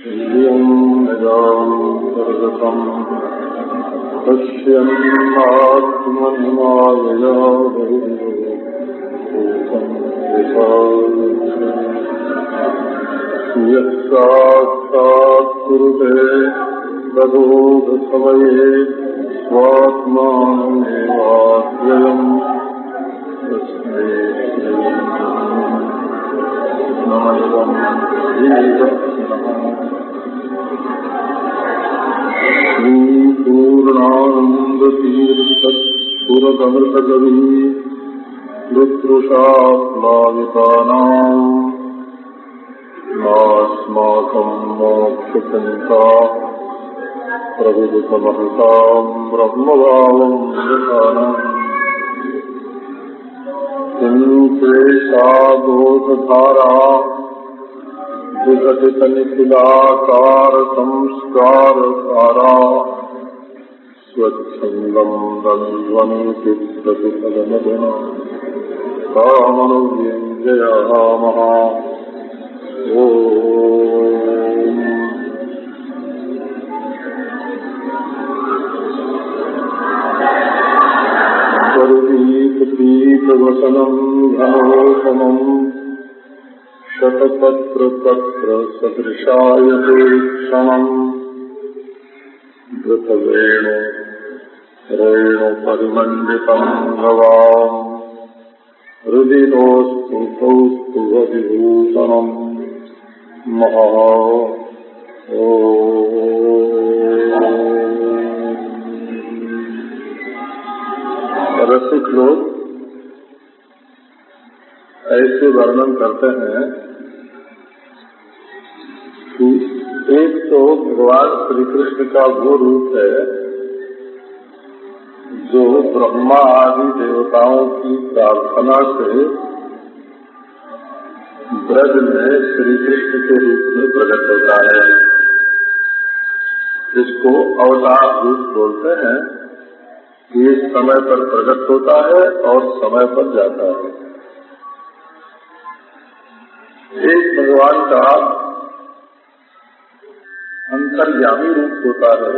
निजान्तर्गतम् पश्यन्नात्मन्मायया यः साक्षात् कुरुते तदोधसमये स्वात्मानमेवाव्ययम् तस्मै नमः श्रीपूर्णानन्दतीर्थपुरगमृतकवी वितृषाप्लावितानाम् नास्माकं मोक्षचिन्ता प्रविदितमहतां ब्रह्मभावं यथानम् किंचेषा दोषधारा विघटितनिखिलाकार संस्कारसारा स्वच्छन्दं दन्द्वनीति प्रतिफलमधुना कामनुव्यञ्जयामः। सर्वीकपीतवसनं घनोषमं शतपत्रपत्र सदृशायते क्षणम् धृतवेणु रेणुपरिमण्डितं गवाम् हृदि नोऽस्तु कौस्तुभविभूषणम् महा। रसिक लोग ऐसे वर्णन करते हैं कि एक तो भगवान श्री कृष्ण का वो रूप है जो ब्रह्मा आदि देवताओं की प्रार्थना से ब्रज में श्री कृष्ण के रूप में प्रकट होता है, जिसको अवतार रूप बोलते हैं। ये समय पर प्रकट होता है और समय पर जाता है। एक भगवान का अंतर्यामी रूप होता है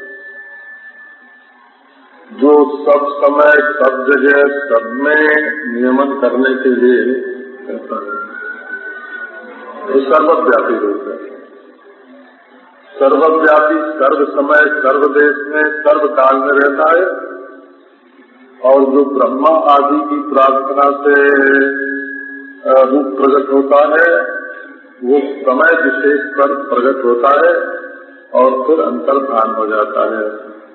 जो सब समय सब जगह सब में नियमन करने के लिए कहता है। ये सर्वव्यापी रूप है। सर्वव्यापी सर्व समय सर्व देश में सर्व काल में रहता है और जो ब्रह्मा आदि की प्रार्थना से रूप प्रकट होता है वो समय विशेष पर प्रकट होता है और फिर अंतर्धान हो जाता है।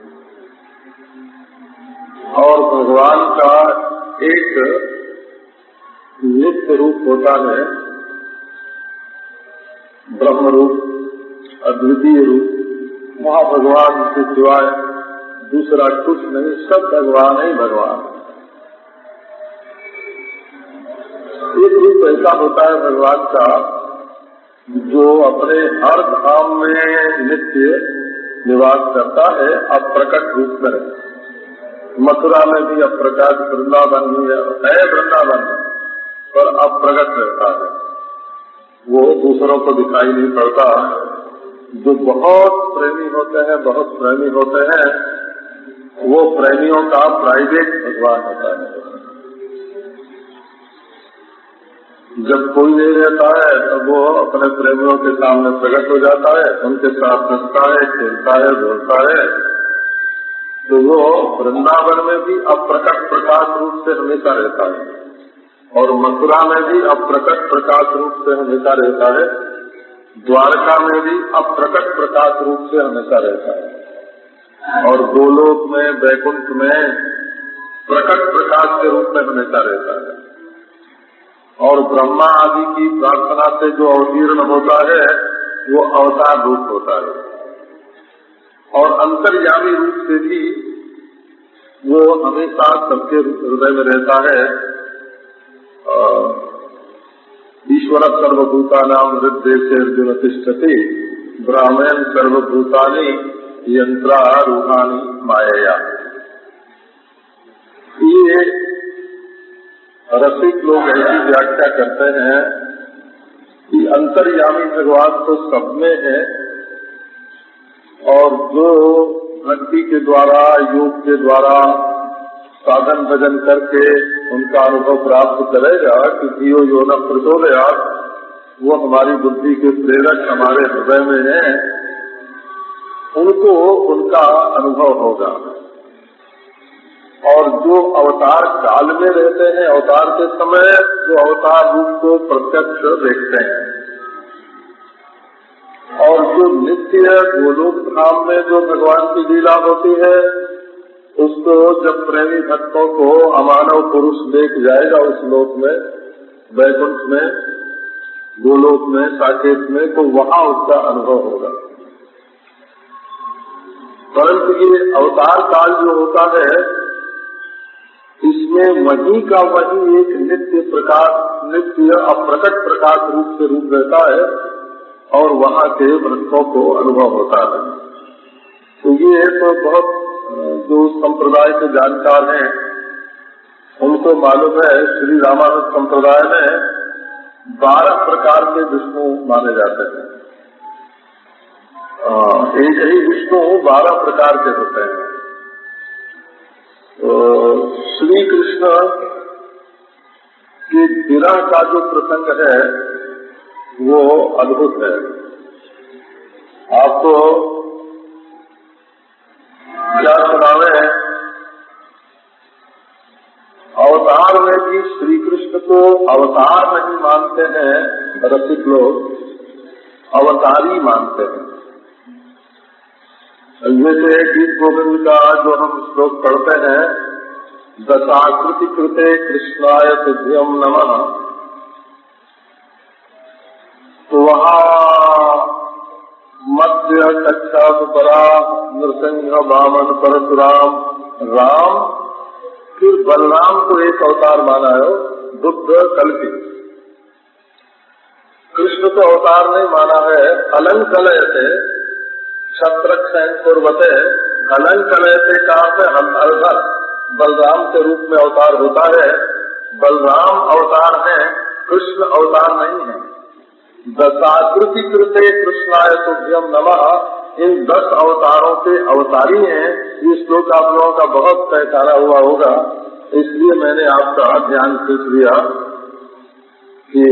और भगवान का एक नित्य रूप होता है, ब्रह्म रूप, अद्वितीय रूप। महाभगवान के सिवाय दूसरा कुछ नहीं, सब भगवान ही भगवान। एक रूप ऐसा होता है भगवान का जो अपने हर धाम में नित्य निवास करता है, अप्रकट रूप में। मथुरा में भी अप्रकट, वृंदावन भी है वृंदावन पर अप्रकट रहता है। वो दूसरों को दिखाई नहीं पड़ता। जो बहुत प्रेमी होते हैं, बहुत प्रेमी होते हैं, वो प्रेमियों का प्राइवेट भगवान होता है। जब कोई नहीं रहता है तो वो अपने प्रेमियों के सामने प्रकट हो जाता है, उनके साथ हंसता है, खेलता है, बोलता है। तो वो वृंदावन में भी अप्रकट प्रकाश रूप से हमेशा रहता है और मथुरा में भी अप्रकट प्रकाश रूप से हमेशा रहता है। द्वारका में भी अप्रकट प्रकाश रूप से हमेशा रहता है और गोलोक में, वैकुंठ में प्रकट प्रकाश के रूप में हमेशा रहता है। और ब्रह्मा आदि की प्रार्थना से जो अवतीर्ण होता है वो अवतार रूप होता है। और अंतर्यामी रूप से भी वो हमेशा सबके हृदय में रहता है। ईश्वर सर्वभूतानां हृदय अर्जुन तिष्ठति ब्राह्मण सर्वभूतानि यंत्रारूढ़ानि मायया। ये रसिक लोग ऐसी व्याख्या करते हैं कि अंतर्यामी भगवान तो सब में है और जो भक्ति के द्वारा, योग के द्वारा साधन भजन करके उनका अनुभव प्राप्त करेगा कि धियो यो न प्रचोदयात्, वो हमारी बुद्धि के प्रेरक हमारे हृदय में है, उनको उनका अनुभव होगा। और जो अवतार काल में रहते हैं, अवतार के समय जो अवतार रूप को प्रत्यक्ष देखते हैं, और जो नित्य गोलोक धाम में जो भगवान की लीला होती है, उसको जब प्रेमी भक्तों को अमानव पुरुष देख जाएगा उस लोक में, वैकुंठ में, गोलोक में, साकेत में, तो वहाँ उसका अनुभव होगा। परंतु ये अवतार काल जो होता है, इसमें वही का वही एक नित्य प्रकाश, नित्य अप्रकट प्रकाश रूप से रूप रहता है और वहाँ के भक्तों को अनुभव होता है। तो ये तो बहुत जो संप्रदाय के जानकार हैं उनको मालूम है, श्री रामानुज संप्रदाय में 12 प्रकार के विष्णु माने जाते हैं। एक ही विष्णु 12 प्रकार के होते हैं। तो श्री कृष्ण के विरह का जो प्रसंग है वो अद्भुत है। आपको क्या सुनावे, अवतार में भी श्री कृष्ण को अवतार नहीं मानते हैं रसिक लोग, अवतारी मानते हैं। जैसे गीत गोविंद का जो हम श्लोक पढ़ते हैं, दशाकृति कृते कृष्णाय तुभ्यं नमः, तो वहाँ मत्स्य कच्छा सुपरा नृसिंह वामन परशुराम राम, फिर बलराम को एक अवतार माना है, बुद्ध कल्कि। कृष्ण को अवतार नहीं माना है। अलंकलयते क्षत्रक्षयं कुर्वते, अलंकलयते कहा से हलधर बलराम के रूप में अवतार होता है। बलराम अवतार है, कृष्ण अवतार नहीं है। दशाकृति कृते कृष्णाय तुभ्यं नमः, इन 10 अवतारों के अवतारी हैं। ये श्लोक आप लोगों का बहुत पहचाना हुआ होगा, इसलिए मैंने आपका ध्यान खींच लिया कि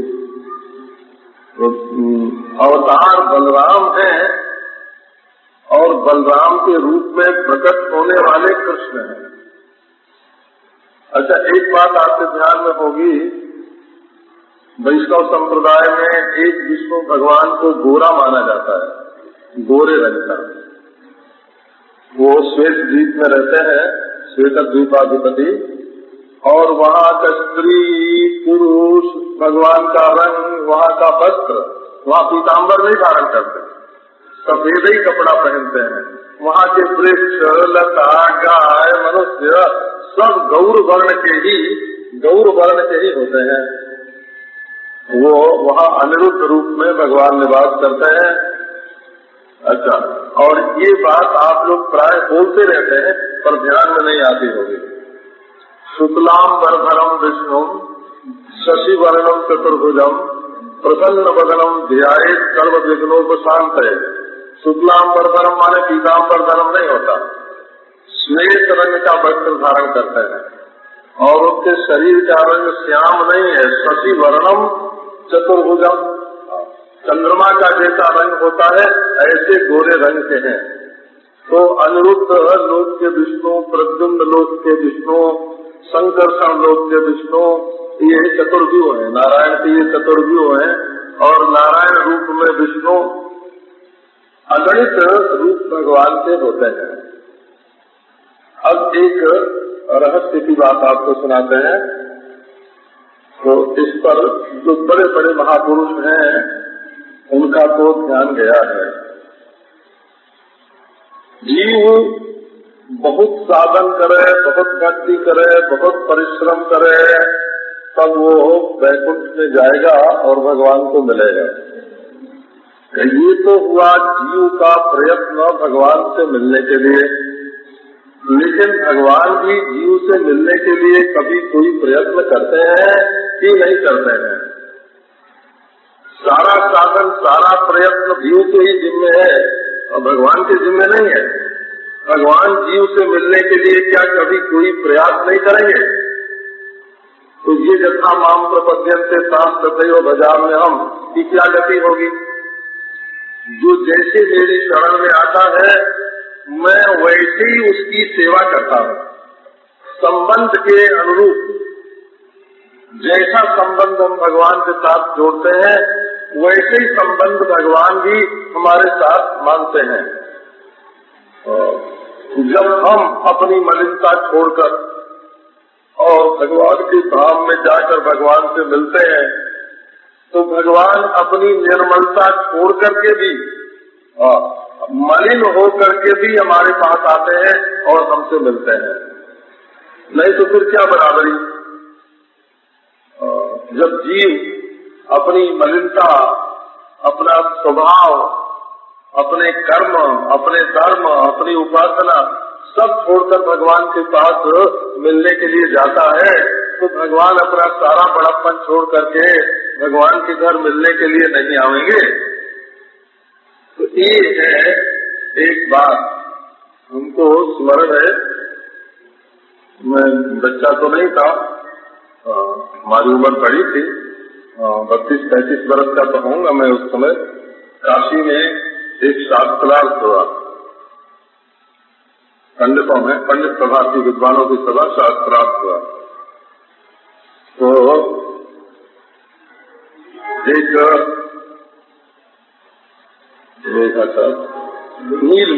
अवतार बलराम है और बलराम के रूप में प्रकट होने वाले कृष्ण हैं। अच्छा, एक बात आपके ध्यान में होगी, वैष्णव संप्रदाय में एक विष्णु भगवान को गोरा माना जाता है, गोरे रंग का। वो श्वेत द्वीप में रहते हैं, श्वेत द्वीपाधिपति, और वहाँ का स्त्री पुरुष भगवान का रंग, वहाँ का वस्त्र, वहाँ पीताम्बर नहीं धारण करते, सफेद ही कपड़ा पहनते हैं। वहाँ के वृक्ष, लता, गाय, मनुष्य सब गौर वर्ण के ही होते हैं। वो वहाँ अनिरुद्ध रूप में भगवान निवास करते हैं। अच्छा, और ये बात आप लोग प्राय बोलते रहते हैं पर ध्यान में नहीं आती होगी। शुक्लाम वरधरम विष्णु शशिवर्णम चतुर्भुजम प्रसन्न वदनम ध्यायेत् सर्व विघ्नोपशान्तये। शुक्लाम वरधरम माने पीताम्बर धर्म नहीं होता, श्वेत रंग का वस्त्र धारण करते हैं और उनके शरीर का रंग श्याम नहीं है, शशि वर्णम चतुर्भुजम, चंद्रमा का जैसा रंग होता है ऐसे गोरे रंग के हैं। तो अनिरुद्ध लोक के विष्णु, प्रद्युम्न लोक के विष्णु, संकर्षण लोक के विष्णु, ये चतुर्व्यूह है, नारायण के ये चतुर्व्यूह है। और नारायण रूप में विष्णु अगणित रूप भगवान के होते हैं। अब एक रहस्य की बात आपको सुनाते हैं, तो इस पर जो बड़े बड़े महापुरुष हैं उनका तो ध्यान गया है। जीव बहुत साधन करे, बहुत भक्ति करे, बहुत परिश्रम करे, तब वो वैकुंठ में जाएगा और भगवान को मिलेगा। ये तो हुआ जीव का प्रयत्न भगवान से मिलने के लिए, लेकिन भगवान भी जीव से मिलने के लिए कभी कोई प्रयत्न करते हैं कि नहीं करते हैं? सारा साधन, सारा प्रयत्न जीव के ही जिम्मे है और भगवान के जिम्मे नहीं है। भगवान जीव से मिलने के लिए क्या कभी कोई प्रयास नहीं करेंगे? तो ये यथा माम प्रपद्यन्ते तां तथैव भजाम्यहम् की क्या गति होगी? जो जैसे मेरी शरण में आता है मैं वैसे ही उसकी सेवा करता हूँ, संबंध के अनुरूप। जैसा संबंध हम भगवान के साथ जोड़ते हैं वैसे ही संबंध भगवान भी हमारे साथ मानते हैं। जब हम अपनी मलिनता छोड़कर और भगवान के धाम में जाकर भगवान से मिलते हैं तो भगवान अपनी निर्मलता छोड़ करके भी मलिन हो करके भी हमारे पास आते हैं और हमसे मिलते हैं। नहीं तो फिर क्या बराबरी? जब जीव अपनी मलिनता, अपना स्वभाव, अपने कर्म, अपने धर्म, अपनी उपासना सब छोड़कर भगवान के पास मिलने के लिए जाता है तो भगवान अपना सारा बड़प्पन छोड़ करके भगवान के घर मिलने के लिए नहीं आएंगे। तो ये है एक बात हमको स्मरण है। मैं बच्चा तो नहीं था, हमारी उम्र बड़ी थी, 32-35 वर्ष का तो होऊंगा मैं। उस समय काशी में एक शास्त्रार्थ हुआ, पंडितों में, पंडित सभा की, विद्वानों की सभा, शास्त्रार्थ हुआ। तो एक नील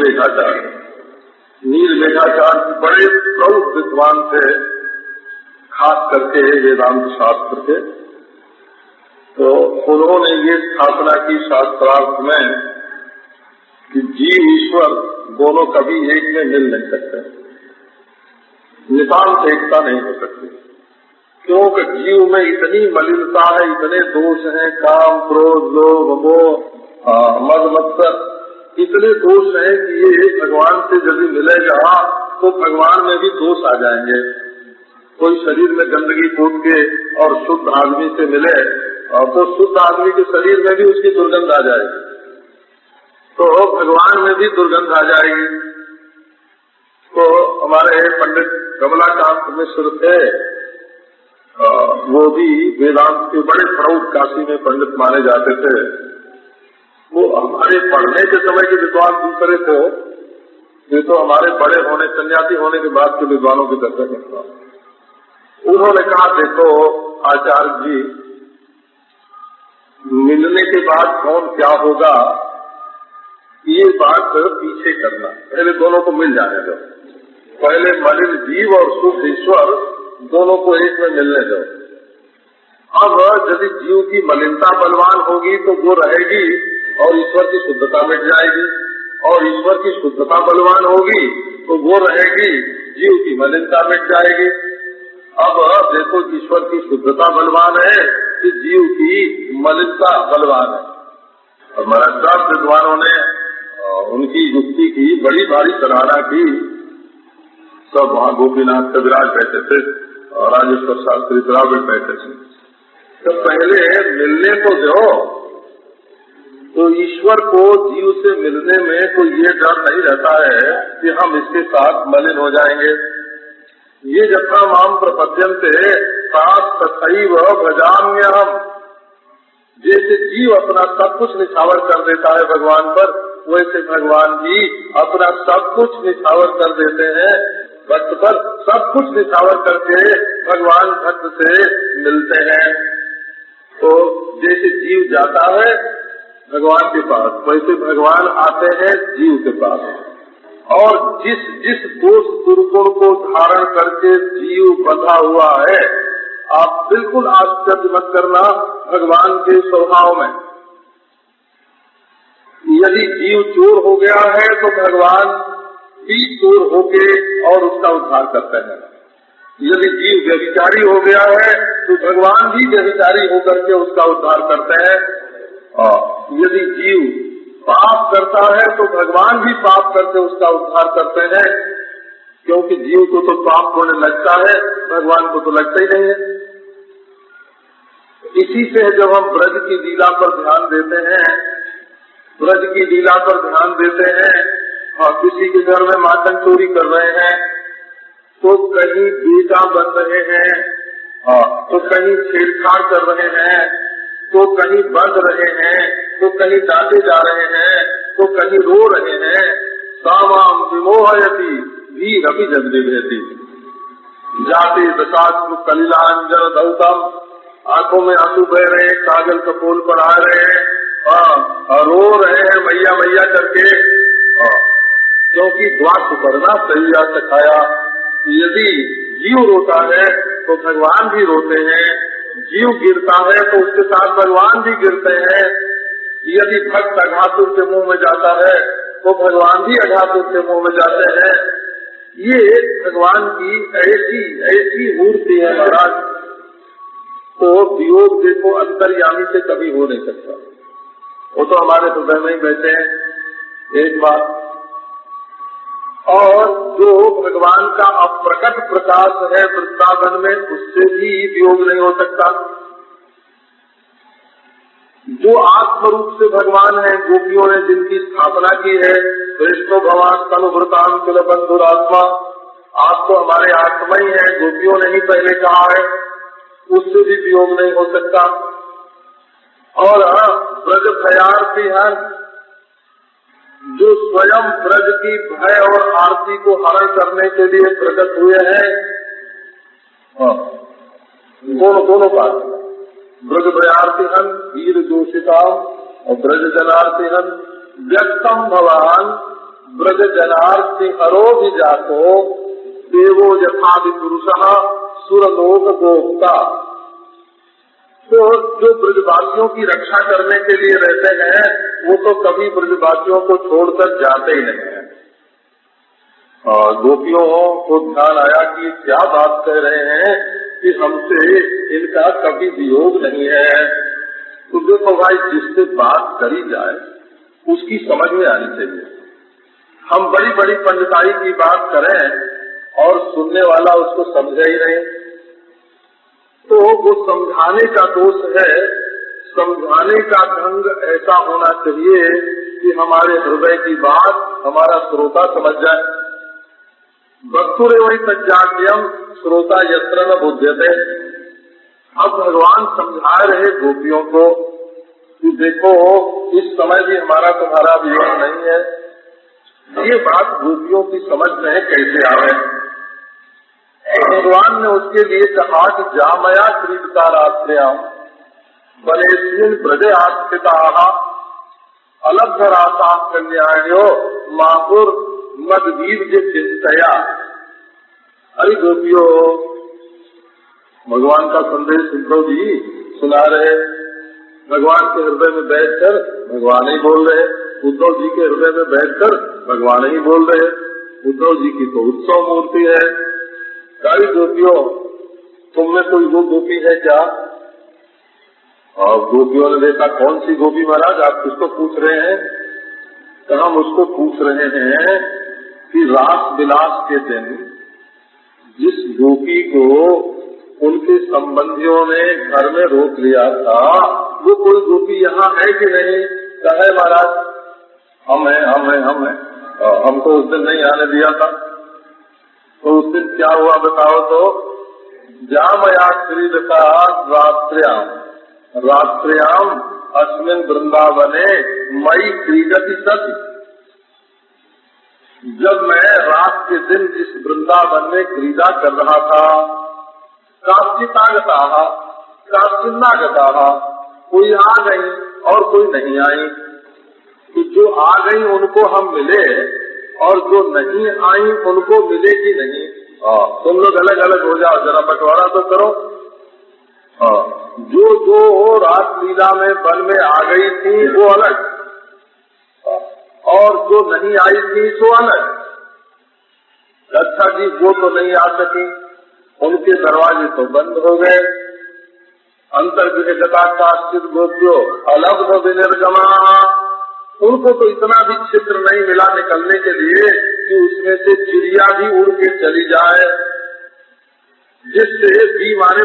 मेघाचार्य बड़े प्रौढ़ विद्वान थे, खास करके वेदांत शास्त्र के। तो उन्होंने ये स्थापना की शास्त्रार्थ में कि जीव ईश्वर दोनों कभी एक में मिल नहीं सकते, नितांत एकता नहीं हो सकती। क्योंकि जीव में इतनी मलिनता है, इतने दोष हैं, काम, क्रोध, लोभ, मोह, मद मत्सर, इतने दोष हैं कि ये भगवान से यदि मिलेगा तो भगवान में भी दोष आ जाएंगे। कोई शरीर में गंदगी कूद के और शुद्ध आदमी से मिले और तो शुद्ध आदमी के शरीर में भी उसकी दुर्गंध आ जाएगी, तो भगवान में भी दुर्गंध आ जाएगी। तो हमारे पंडित कमलाकांत मिश्र थे, वो भी वेदांत के बड़े प्रौढ़ काशी में पंडित माने जाते थे। वो हमारे पढ़ने के समय के विद्वान दूसरे थे, ये तो हमारे बड़े होने, सन्यासी होने के बाद के विद्वानों की चर्चा करता हूँ। उन्होंने कहा, देखो आचार्य जी, मिलने के बाद कौन क्या होगा ये बात पीछे करना, पहले दोनों को मिल जाने दो। पहले मलिन जीव और शुद्ध ईश्वर दोनों को एक में मिलने दो। अब यदि जीव की मलिनता बलवान होगी तो वो रहेगी और ईश्वर की शुद्धता मिट जाएगी, और ईश्वर की शुद्धता बलवान होगी तो वो रहेगी, जीव की मलिनता मिट जाएगी। अब देखो, ईश्वर की शुद्धता बलवान है कि जीव की मलिनता बलवान है। और महाराज विद्वानों ने उनकी युक्ति की बड़ी भारी सराहना की। सब वहाँ गोपीनाथ कविराज बैठे थे और राजेश्वर शास्त्री द्राविड़ बैठे थे। तो पहले मिलने को दो, तो ईश्वर को जीव से मिलने में कोई ये डर नहीं रहता है कि हम इसके साथ मलिन हो जाएंगे। ये यथा माम प्रपद्यन्ते तां तथैव भजाम्यहम्, जैसे जीव अपना सब कुछ निछावर कर देता है भगवान पर, वैसे भगवान भी अपना सब कुछ निछावर कर देते हैं भक्त पर। सब कुछ निछावर करके भगवान भक्त से मिलते हैं। तो जैसे जीव जाता है भगवान के पास, वैसे भगवान आते हैं जीव के पास। और जिस जिस दोष दुर्गुण को धारण करके जीव बंधा हुआ है, आप बिल्कुल आश्चर्य मत करना भगवान के स्वभाव में। यदि जीव चोर हो गया है तो भगवान भी चोर होके और उसका उद्धार करते हैं। यदि जीव व्यभिचारी हो गया है तो भगवान भी व्यभिचारी होकर के उसका उद्धार करते हैं। यदि जीव पाप करता है तो भगवान भी पाप करके उसका उद्धार करते हैं, क्योंकि जीव को तो पाप होने लगता है, भगवान को तो लगता ही नहीं है। इसी से जब हम ब्रज की लीला पर ध्यान देते हैं ब्रज की लीला पर ध्यान देते हैं और किसी के घर में माखन चोरी कर रहे हैं तो कहीं बेटा बन रहे हैं, तो कहीं छेड़छाड़ कर रहे हैं, तो कहीं बंध रहे हैं, तो कहीं डांटे जा रहे हैं, तो कहीं रो रहे हैं। सामाम विमोहयति वीर अभी जगदेवती जाते दशाश्रु कलिलांजन दौतम, आंखों में आंसू बह रहे हैं, काजल कपोल पर आ रहे हैं, रो रहे हैं मैया मैया करके, क्योंकि द्वार करना सैया सखाया। यदि जीव रोता है तो भगवान भी रोते हैं, जीव गिरता है तो उसके साथ भगवान भी गिरते हैं। यदि भक्त अघासुर के मुंह में जाता है तो भगवान भी अघासुर के मुंह में जाते हैं। ये भगवान की ऐसी ऐसी मूर्ति है महाराज। तो वियोग देखो अंतर्यामी से कभी हो नहीं सकता, वो तो हमारे हृदय में ही बैठे हैं एक बात। और जो भगवान का अप्रकट प्रकाश है वृंदावन में, उससे भी वियोग नहीं हो सकता। जो आत्मरूप से भगवान है, गोपियों ने जिनकी स्थापना की है, कृष्ण भगवान तनुभृतान कुल बंधुरात्मा, आप तो हमारे आत्मा ही है, गोपियों ने ही पहले कहा है, उससे भी वियोग नहीं हो सकता। और ब्रज भयार्थी है, जो स्वयं ब्रज की भय और आरती को हरण करने के लिए प्रकट हुए हैं, दोनों बात, ब्रज भयार्थिहन वीर जोशिता और ब्रज जनार्थिहन व्यक्तम भगवान ब्रज जनार्थी हरो भी जातो देवो यथादि पुरुषः सुरलोक गोप्ता। तो जो ब्रजवासियों की रक्षा करने के लिए रहते हैं वो तो कभी ब्रजवासियों को छोड़कर जाते ही नहीं है। गोपियों को ध्यान आया कि क्या बात कह रहे हैं कि हमसे इनका कभी वियोग नहीं है। तो देखो भाई, जिससे बात करी जाए उसकी समझ में आनी चाहिए। हम बड़ी बड़ी पंडिताई की बात करें और सुनने वाला उसको समझे ही नहीं, तो वो समझाने का दोष है। समझाने का ढंग ऐसा होना चाहिए कि हमारे हृदय की बात हमारा श्रोता समझ जाए। वक्तुरे वही सज्जाड्यम श्रोता यत्र न बुध्यते। अब भगवान समझा रहे गोपियों को कि देखो, इस समय भी हमारा तुम्हारा वियोग नहीं है। ये बात गोपियों की समझ में कैसे आवे? भगवान ने उसके लिए कहा कि जामया क्रीडता रात्र्याम बलेस्मिन् ब्रजे आस्थिता अलब्धरासा कन्यायो माहुर मदवीर के चिंतया। अरे गोपियों, भगवान का संदेश उद्धव जी सुना रहे। भगवान के हृदय में बैठकर भगवान ही बोल रहे, उद्धव जी के हृदय में बैठकर भगवान ही बोल रहे। उद्धव जी की तो उत्सव मूर्ति है। सारी गोपियों, तुम में कोई वो गोपी है क्या? और गोपियों ने देखा, कौन सी गोपी महाराज, आप किसको पूछ रहे हैं? तो हम उसको पूछ रहे हैं कि रास विलास के दिन जिस गोपी को उनके संबंधियों ने घर में रोक लिया था, वो कोई गोपी यहाँ है कि नहीं? कहे महाराज, हम हैं। हमको उस दिन नहीं आने दिया था। तो उस दिन क्या हुआ बताओ तो? जामया क्रीडता रात्र्याम अस्मिन् वृंदावने मई क्रीडति सति। जब मैं रात के दिन इस वृंदावन में क्रीड़ा कर रहा था, काश्चितागता काश्चिन्नागता, कोई आ गई और कोई नहीं आई। तो जो आ गई उनको हम मिले और जो नहीं आई उनको मिलेगी नहीं। तुम लोग अलग अलग हो जाओ, जरा बंटवारा तो करो। जो रात लीला में वन में आ गई थी वो अलग, और जो नहीं आई थी सो अलग। अच्छा जी, वो तो नहीं आ सकी, उनके दरवाजे तो बंद हो गए। अंतर्गता काश्चित गोप्यो अलब्ध विनिर्गमा। उनको तो इतना भी क्षेत्र नहीं मिला निकलने के लिए कि उसमें से चिड़िया भी उड़ के चली जाए, जिससे बी माने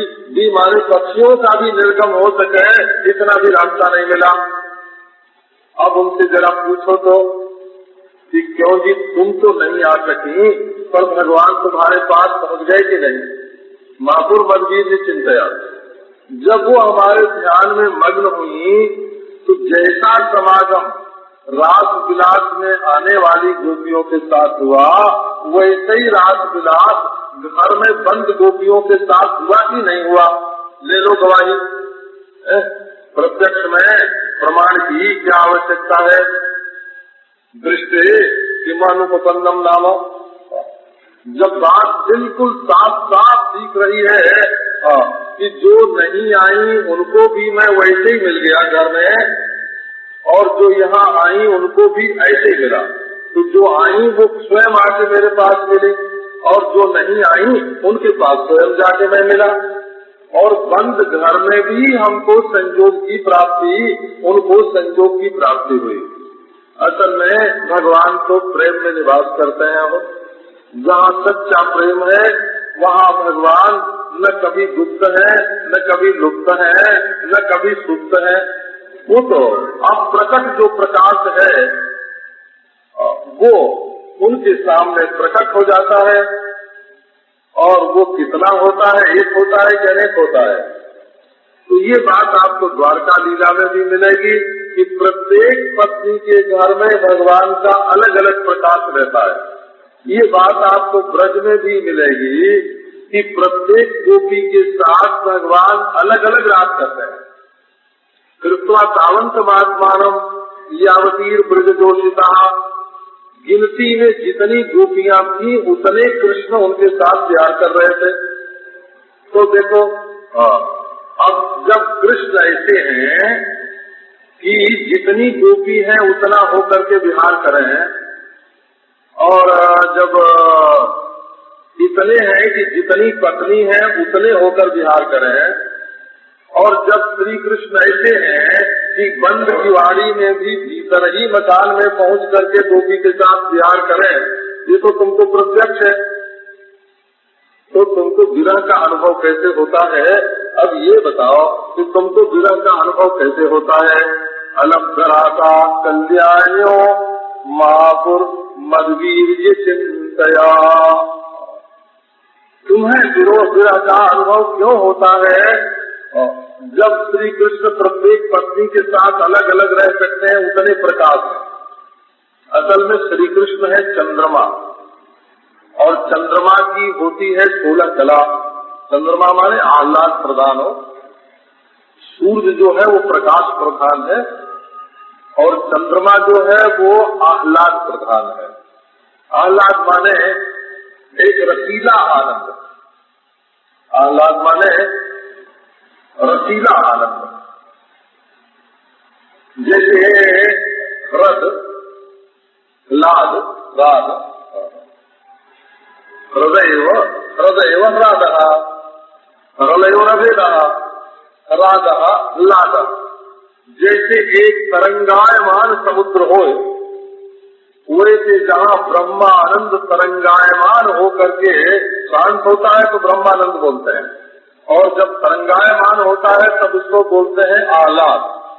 पक्षियों का भी निर्गम हो सके, इतना भी रास्ता नहीं मिला। अब उनसे जरा पूछो तो कि क्यों जी तुम तो नहीं आ सकी, पर भगवान तुम्हारे पास पहुंच गए कि नहीं? महापुर मदवीर ने चिंतया, जब वो हमारे ध्यान में मग्न हुई तो जैसा समागम रास विलास में आने वाली गोपियों के साथ हुआ, वैसे ही रास विलास घर में बंद गोपियों के साथ हुआ कि नहीं हुआ? ले लो गवाही। प्रत्यक्ष में प्रमाण की क्या आवश्यकता है? दृष्टि किमानुपन्नम नाम। जब बात बिल्कुल साफ साफ दिख रही है कि जो नहीं आई उनको भी मैं वैसे ही मिल गया घर में, और जो यहाँ आई उनको भी ऐसे ही मिला, तो जो आई वो स्वयं आके मेरे पास मिली, और जो नहीं आई उनके पास स्वयं जाके मैं मिला, और बंद घर में भी हमको संयोग की प्राप्ति, उनको संयोग की प्राप्ति हुई। असल में भगवान तो प्रेम में निवास करते हैं। हम जहाँ सच्चा प्रेम है वहाँ भगवान न कभी गुप्त है, न कभी लुप्त है, न कभी सुप्त है। वो तो अब प्रकट जो प्रकाश है वो उनके सामने प्रकट हो जाता है, और वो कितना होता है, एक होता है कि अनेक होता है। तो ये बात आपको द्वारका लीला में भी मिलेगी कि प्रत्येक पत्नी के घर में भगवान का अलग अलग प्रकाश रहता है। ये बात आपको ब्रज में भी मिलेगी कि प्रत्येक गोपी के साथ भगवान अलग अलग रात करते हैं। कृत्वा तावंत महात्मानम यावतीर ब्रज जोशिता, गिनती में जितनी गोपियां थी उतने कृष्ण उनके साथ प्यार कर रहे थे। तो देखो अब जब कृष्ण ऐसे हैं कि जितनी गोपी है उतना होकर के विहार करें, और जब इतने हैं कि जितनी पत्नी है उतने होकर विहार करें, और जब श्री कृष्ण ऐसे हैं कि बंद किवाड़ी में भी भीतर ही मकान में पहुंच करके गोपी के साथ विहार करें, ये तो तुमको प्रत्यक्ष है। तो तुमको विरह का अनुभव कैसे होता है? अब ये बताओ कि तुमको विरह का अनुभव कैसे होता है? अलब्धरा का कल्याण्यो महापुर मदवीर चिंतया। तुम्हें विरह का अनुभव क्यों होता है? जब श्री कृष्ण प्रत्येक पत्नी के साथ अलग अलग रह सकते हैं उतने प्रकाश है। असल में श्री कृष्ण है चंद्रमा, और चंद्रमा की होती है 16 कला। चंद्रमा माने आह्लाद प्रधान हो, सूर्य जो है वो प्रकाश प्रधान है, और चंद्रमा जो है वो आह्लाद प्रधान है। आह्लाद माने एक रसीला आनंद, आह्लाद माने रसीला आनंद। जैसे हृद लाद राद, हृदय राद, हृदय रवेद राद लाद। जैसे एक तरंगायमान समुद्र हो, वैसे जहाँ ब्रह्मानंद तरंगायमान हो करके शांत होता है तो ब्रह्मानंद बोलते हैं, और जब तरंगायमान होता है तब उसको बोलते हैं आह्लाद।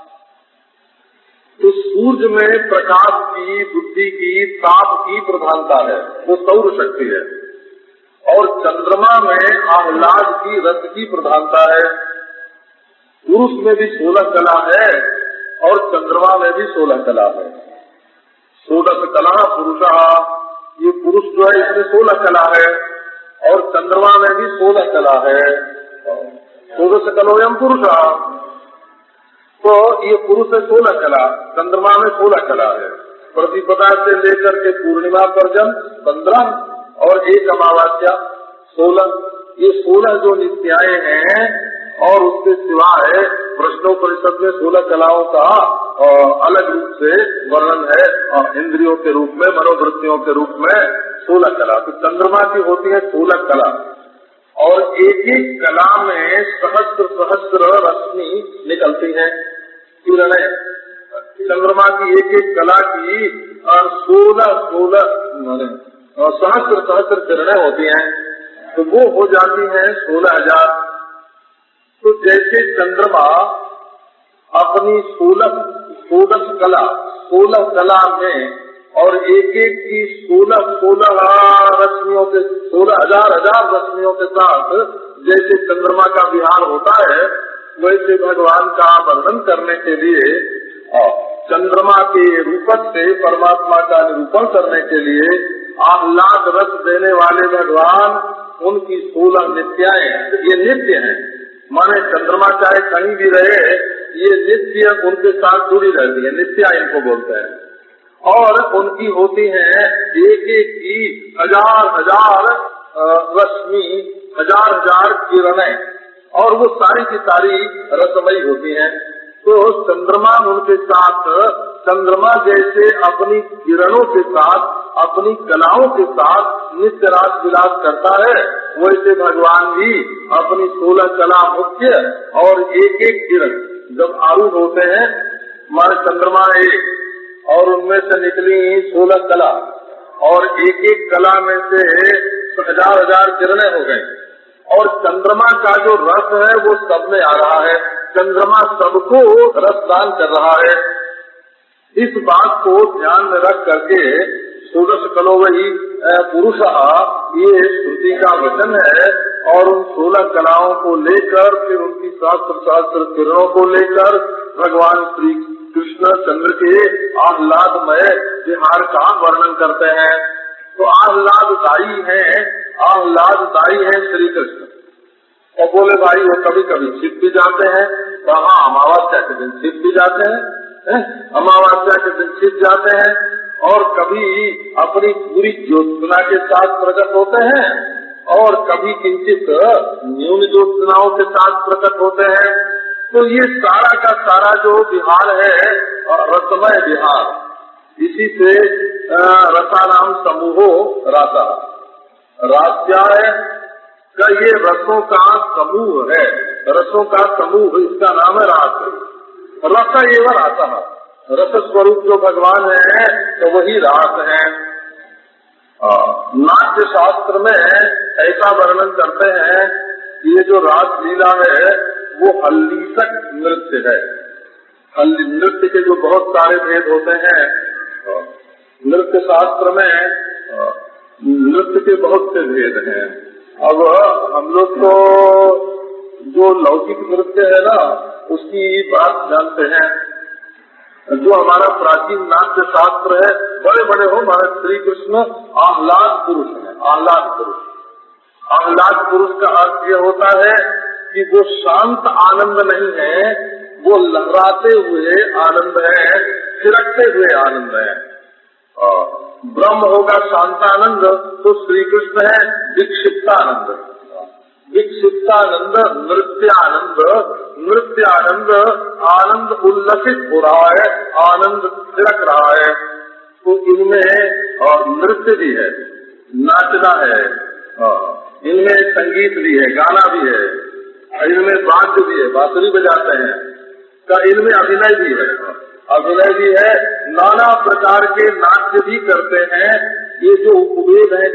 तो सूर्य में प्रकाश की, बुद्धि की, ताप की प्रधानता है, वो सौर शक्ति है, और चंद्रमा में आह्लाद की, रस की प्रधानता है। पुरुष में भी 16 कला है और चंद्रमा में भी 16 कला है। 16 कला पुरुषा, ये पुरुष जो है इसमें 16 कला है, और चंद्रमा में भी 16 कला है। 16 कलोयम पुरुषा, तो ये पुरुष है 16 कला, चंद्रमा में 16 कला है। प्रतिपदा से लेकर के पूर्णिमा पर्यंत 15 और एक अमावस्या 16। ये 16 जो नित्याएं हैं, और उसके सिवाय प्रश्नोपनिषद में 16 कलाओं का अलग रूप से वर्णन है, इंद्रियों के रूप में, मनोवृत्तियों के रूप में 16 कला। तो चंद्रमा की होती है 16 कला, और एक एक कला में सहस्त्र सहस्त्र रश्मि निकलती है, किरणें। चंद्रमा की एक एक कला की 16 सहस्त्र सहस्त्र किरणें होती हैं, तो वो हो जाती हैं 16,000। तो जैसे चंद्रमा अपनी 16 षोडश कला, 16 कला में, और एक एक की 16 रश्मियों के 16,000 रश्मियों के साथ जैसे चंद्रमा का विहार होता है, वैसे भगवान का वर्णन करने के लिए चंद्रमा के रूपक से परमात्मा का निरूपण करने के लिए आह्लाद रस देने वाले भगवान, उनकी 16 नित्याएं, ये नित्य हैं। माने चंद्रमा चाहे कहीं भी रहे, ये नित्य उनके साथ जुड़ी रहती है, नित्या इनको बोलते हैं। और उनकी होती हैं एक एक की 1000 रश्मि, 1000 किरणें, और वो सारी की सारी रसमयी होती हैं। तो चंद्रमा उनके साथ, चंद्रमा जैसे अपनी किरणों के साथ, अपनी कलाओं के साथ नित्य रास विलास करता है, वैसे भगवान भी अपनी 16 कला मुख्य और एक एक किरण जब आरूढ़ होते हैं, हमारे चंद्रमा एक, और उनमें से निकली 16 कला, और एक एक कला में से 1000 किरणें हो गई, और चंद्रमा का जो रस है वो सब में आ रहा है, चंद्रमा सबको रसदान कर रहा है। इस बात को ध्यान में रख करके षोडश कलो वही पुरुष, ये श्रुति का वचन है, और उन 16 कलाओं को लेकर फिर उनकी शास्त्र किरणों को लेकर भगवान श्री कृष्ण चंद्र के आह्लादमय विहार का वर्णन करते हैं। तो आह्लाददायी है श्री कृष्ण। और बोले भाई वो कभी कभी छिप भी जाते हैं, तो हाँ, अमावस्या के दिन छिप भी जाते हैं, अमावस्या के दिन छिप जाते हैं, और कभी अपनी पूरी ज्योत्सना के साथ प्रकट होते हैं, और कभी किंचित न्यून ज्योत्सनाओं के साथ प्रकट होते हैं। तो ये सारा का सारा जो विहार है रसमय विहार, इसी से रसानाम समूहो रासा, रास्याय का ये रसों का समूह है, रसों का समूह, इसका नाम है रास। रस एवं रासा, रस स्वरूप जो भगवान है तो वही रास है। नाट्य शास्त्र में ऐसा वर्णन करते हैं कि ये जो रास लीला है वो हल्लीसक नृत्य है। नृत्य के जो बहुत सारे भेद होते हैं, नृत्य शास्त्र में नृत्य के बहुत से भेद हैं। अब हम लोग तो जो लौकिक नृत्य है ना, उसकी बात जानते हैं। जो हमारा प्राचीन नाट्य शास्त्र है, बड़े बड़े हो, हमारे श्री कृष्ण आह्लाद पुरुष है। आह्लाद पुरुष, आह्लाद पुरुष का अर्थ ये होता है कि वो शांत आनंद नहीं है, वो लहराते हुए आनंद है, थिरकते हुए आनंद है। ब्रह्म होगा शांतानंद, तो श्री कृष्ण है विक्षिप्तानंद। विक्षिप्तानंद नृत्यानंद, नृत्यानंद आनंद उल्लसित हो रहा है, आनंद थिरक रहा है। तो इनमें नृत्य भी है, नाचना है, इनमें संगीत भी है, गाना भी है, इनमें वाद्य भी है, बांसुरी बजाते हैं, का इनमें अभिनय भी है, अभिनय भी है, नाना प्रकार के नाट्य भी करते हैं। ये जो उपवेद है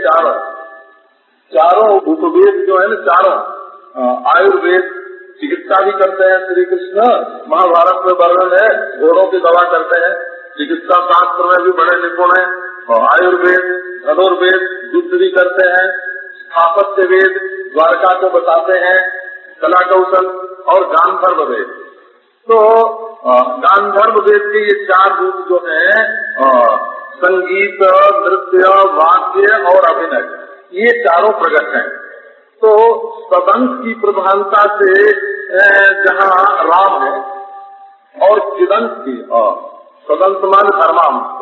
चारों उपवेद जो है ना, चारों आयुर्वेद चिकित्सा भी करते हैं श्री कृष्ण। महाभारत में वर्णन है, घोड़ों की दवा करते हैं, चिकित्सा शास्त्र में भी बड़े निपुण है, आयुर्वेद, धनुर्वेद, युद्ध भी करते हैं, स्थापत्य वेद द्वारका को बताते हैं, कला कौशल, और गांधर्व वेद। तो गांधर्व वेद के ये 4 रूप जो हैं, संगीत, नृत्य, वाद्य और अभिनय, ये चारों प्रकट हैं। तो सदंत की प्रधानता से जहाँ राम है, और चिदंत की, सदंत मान धर्मांश,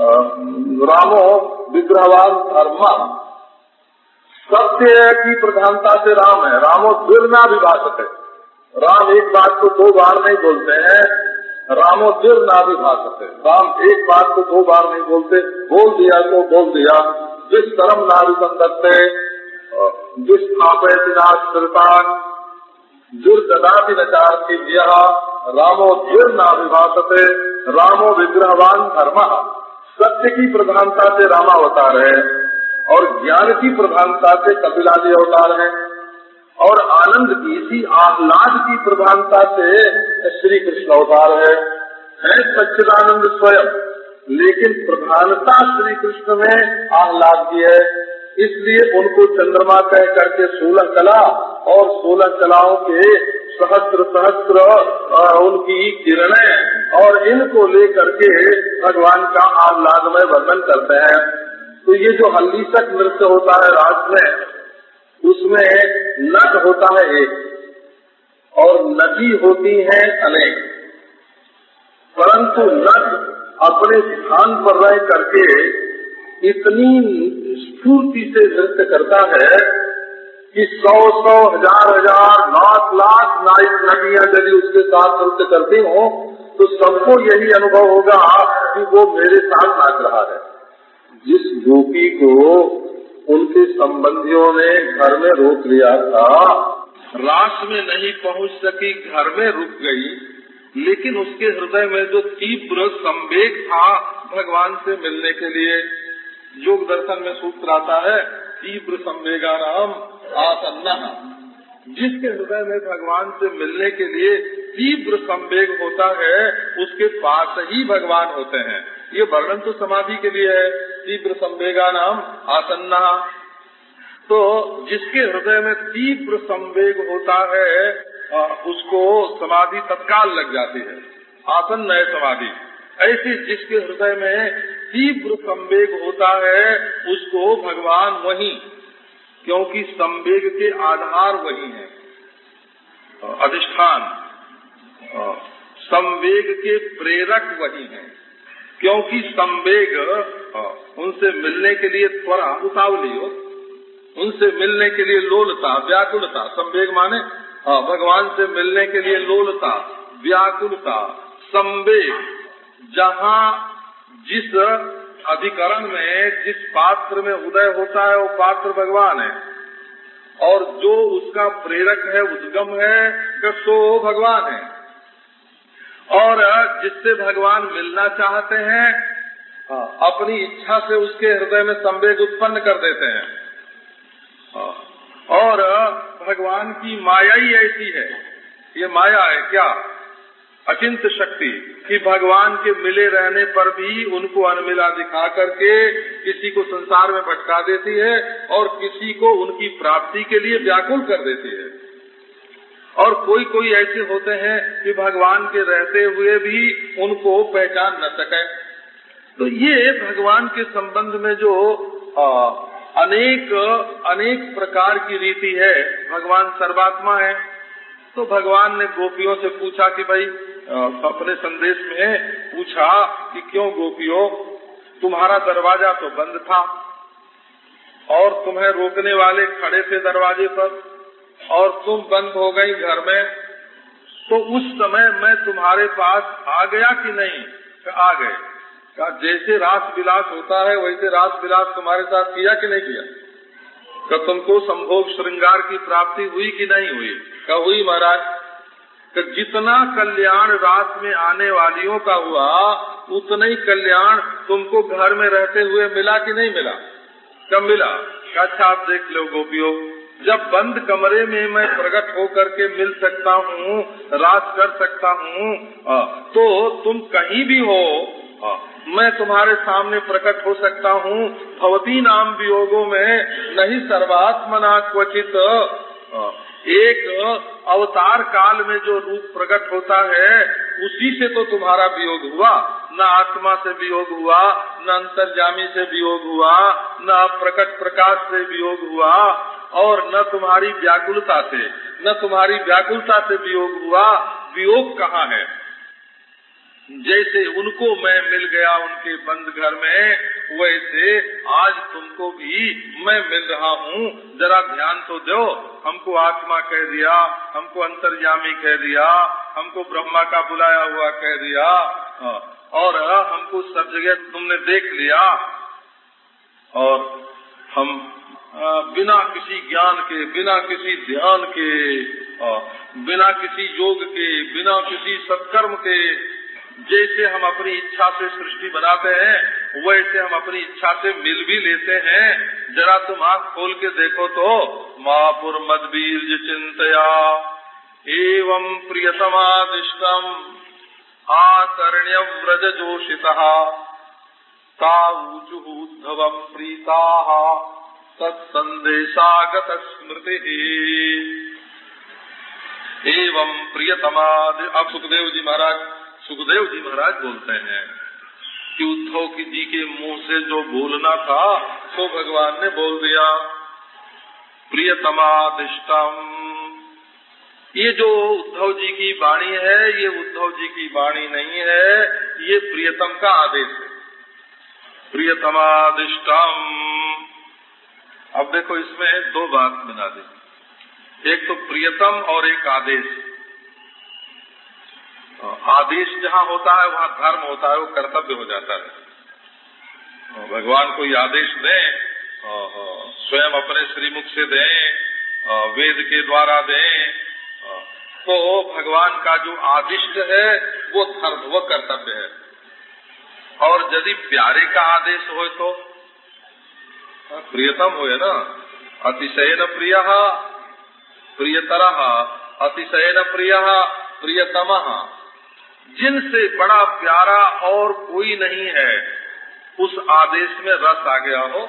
रामो विग्रहवान धर्मा, सत्य की प्रधानता से राम है। रामो द्विर्ना विभाषक है, राम एक बात को 2 बार नहीं बोलते हैं, रामो द्विर्ना विभाषक है, राम एक बात को 2 बार नहीं बोलते, बोल दिया तो बोल दिया। जिस कर्म नारी संदत्ते, जिस स्थापयति नाश्रितान, दुर्गदापि नचार्ति व्यः, रामो द्विर्ना विभाषते, रामो विग्रहवान धर्मः। सत्य की प्रधानता से रामावतार है, और ज्ञान की प्रधानता से कपिलादि अवतार है, और आनंद की, इसी आह्लाद की प्रधानता से श्री कृष्ण अवतार है। है सच्चिदानंद स्वयं, लेकिन प्रधानता श्री कृष्ण में आह्लाद की है। इसलिए उनको चंद्रमा कह करके 16 कला और 16 कलाओं के सहस्त्र सहस्त्र उनकी किरणें और इनको लेकर के भगवान का आह्लादमय वर्णन करते हैं। तो ये जो हल्लीसक नृत्य होता है रास में, उसमें नट होता है एक और नटी होती है अनेक, परंतु नट अपने स्थान पर रह करके इतनी स्फूर्ति से नृत्य करता है कि 100-100, 1000-1000, लाख नायक नटियां यदि उसके साथ नृत्य करती हो तो सबको यही अनुभव होगा कि वो मेरे साथ नाच रहा है। जिस गोपी को उनके संबंधियों ने घर में रोक लिया था, रास में नहीं पहुंच सकी, घर में रुक गई, लेकिन उसके हृदय में जो तीव्र संवेग था भगवान से मिलने के लिए, योग दर्शन में सूत्र आता है तीव्र संवेगानाम आसन्नः। जिसके हृदय में भगवान से मिलने के लिए तीव्र संवेग होता है उसके पास ही भगवान होते हैं। ये वर्णन तो समाधि के लिए है, तीव्र संवेगानाम आसन्नः। तो जिसके हृदय में तीव्र संवेग होता है उसको समाधि तत्काल लग जाती है, आसन्न है समाधि। ऐसे जिसके हृदय में तीव्र संवेग होता है उसको भगवान वही, क्योंकि संवेग के आधार वही है, अधिष्ठान, संवेग के प्रेरक वही है, क्योंकि संवेग उनसे मिलने के लिए त्वरा, उतावली हो, उनसे मिलने के लिए लोलता, व्याकुलता। संवेग माने भगवान से मिलने के लिए लोलता, व्याकुलता, संवेग। जहाँ जिस अधिकरण में जिस पात्र में उदय होता है वो पात्र भगवान है, और जो उसका प्रेरक है, उद्गम है, सो भगवान है। और जिससे भगवान मिलना चाहते हैं अपनी इच्छा से उसके हृदय में संवेग उत्पन्न कर देते हैं। और भगवान की माया ही ऐसी है, ये माया है क्या, अचिंत शक्ति, कि भगवान के मिले रहने पर भी उनको अनमिला दिखा करके किसी को संसार में भटका देती है और किसी को उनकी प्राप्ति के लिए व्याकुल कर देती है। और कोई कोई ऐसे होते हैं कि भगवान के रहते हुए भी उनको पहचान न सके। तो ये भगवान के संबंध में जो अनेक प्रकार की रीति है, भगवान सर्वात्मा है। तो भगवान ने गोपियों से पूछा कि भाई, अपने संदेश में पूछा कि क्यों गोपियों, तुम्हारा दरवाजा तो बंद था और तुम्हें रोकने वाले खड़े थे दरवाजे पर और तुम बंद हो गई घर में, तो उस समय मैं तुम्हारे पास आ गया कि नहीं? आ गए। कहा जैसे रास विलास होता है वैसे रास विलास तुम्हारे साथ किया कि नहीं किया? कहा तुमको संभोग श्रृंगार की प्राप्ति हुई कि नहीं हुई? कहा हुई महाराज। कि जितना कल्याण रात में आने वालियों का हुआ उतना ही कल्याण तुमको घर में रहते हुए मिला कि नहीं मिला? कब मिला? अच्छा आप देख लो गोपियों, जब बंद कमरे में मैं प्रकट होकर के मिल सकता हूँ, रास कर सकता हूँ, तो तुम कहीं भी हो मैं तुम्हारे सामने प्रकट हो सकता हूँ। भवती नाम वियोगों में नहीं सर्वात्मना क्वचित, एक अवतार काल में जो रूप प्रकट होता है उसी से तो तुम्हारा वियोग हुआ। न आत्मा से वियोग हुआ, न अंतर्जामी से वियोग हुआ, न प्रकट प्रकाश से वियोग हुआ, और न तुम्हारी व्याकुलता से, न तुम्हारी व्याकुलता से वियोग हुआ। वियोग कहाँ है? जैसे उनको मैं मिल गया उनके बंद घर में, वैसे आज तुमको भी मैं मिल रहा हूँ। जरा ध्यान तो दो। हमको आत्मा कह दिया, हमको अंतर्यामी कह दिया, हमको ब्रह्मा का बुलाया हुआ कह दिया, और हमको सब जगह तुमने देख लिया, और हम बिना किसी ज्ञान के, बिना किसी ध्यान के, बिना किसी योग के, बिना किसी सत्कर्म के, जैसे हम अपनी इच्छा से सृष्टि बनाते हैं वैसे हम अपनी इच्छा से मिल भी लेते हैं। जरा तुम आँख खोल के देखो तो, मापुर मदबीज चिंतया एवं प्रियतमादिष्टम आकर्ण्यं व्रज जोषितः तावूचुः उद्धवं प्रीताः तत्संदेशागत स्मृतिः। एवं प्रियतमादि। अब सुखदेव जी महाराज बोलते हैं कि उद्धव जी के मुंह से जो बोलना था तो भगवान ने बोल दिया। प्रियतमादिष्टम, ये जो उद्धव जी की वाणी है ये उद्धव जी की वाणी नहीं है, ये प्रियतम का आदेश है। प्रियतमादिष्टम। अब देखो इसमें दो बात बना दी, एक तो प्रियतम और एक आदेश। आदेश जहाँ होता है वहाँ धर्म होता है, वो कर्तव्य हो जाता है। भगवान कोई आदेश दें, स्वयं अपने श्रीमुख से दें, वेद के द्वारा दें, तो भगवान का जो आदिष्ट है वो धर्म, वो कर्तव्य है। और यदि प्यारे का आदेश हो तो प्रियतम हो ना, अतिशयन प्रियः प्रियतरः अतिशयन प्रियः प्रियतमः। जिनसे बड़ा प्यारा और कोई नहीं है उस आदेश में रस आ गया हो।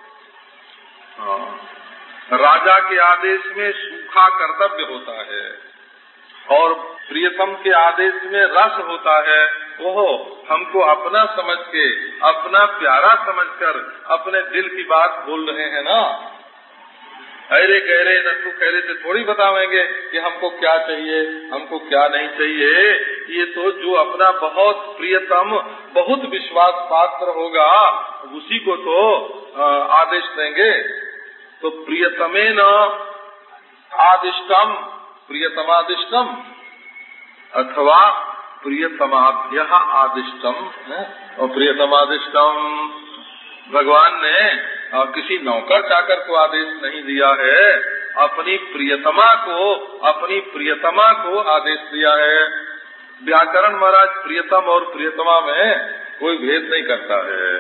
राजा के आदेश में सूखा कर्तव्य होता है और प्रियतम के आदेश में रस होता है। ओहो, हमको अपना समझ के, अपना प्यारा समझकर अपने दिल की बात बोल रहे हैं ना। अरे गहरे नट्टू कहरे से थोड़ी बतावेंगे कि हमको क्या चाहिए, हमको क्या नहीं चाहिए। ये तो जो अपना बहुत प्रियतम, बहुत विश्वास पात्र होगा उसी को तो आदेश देंगे। तो प्रियतमेन आदिष्टम प्रियतमादिष्टम अथवा प्रियतमाभ्यः आदिष्टम। और प्रियतमादिष्टम भगवान ने किसी नौकर चाकर को आदेश नहीं दिया है, अपनी प्रियतमा को आदेश दिया है। व्याकरण महाराज प्रियतम और प्रियतमा में कोई भेद नहीं करता है।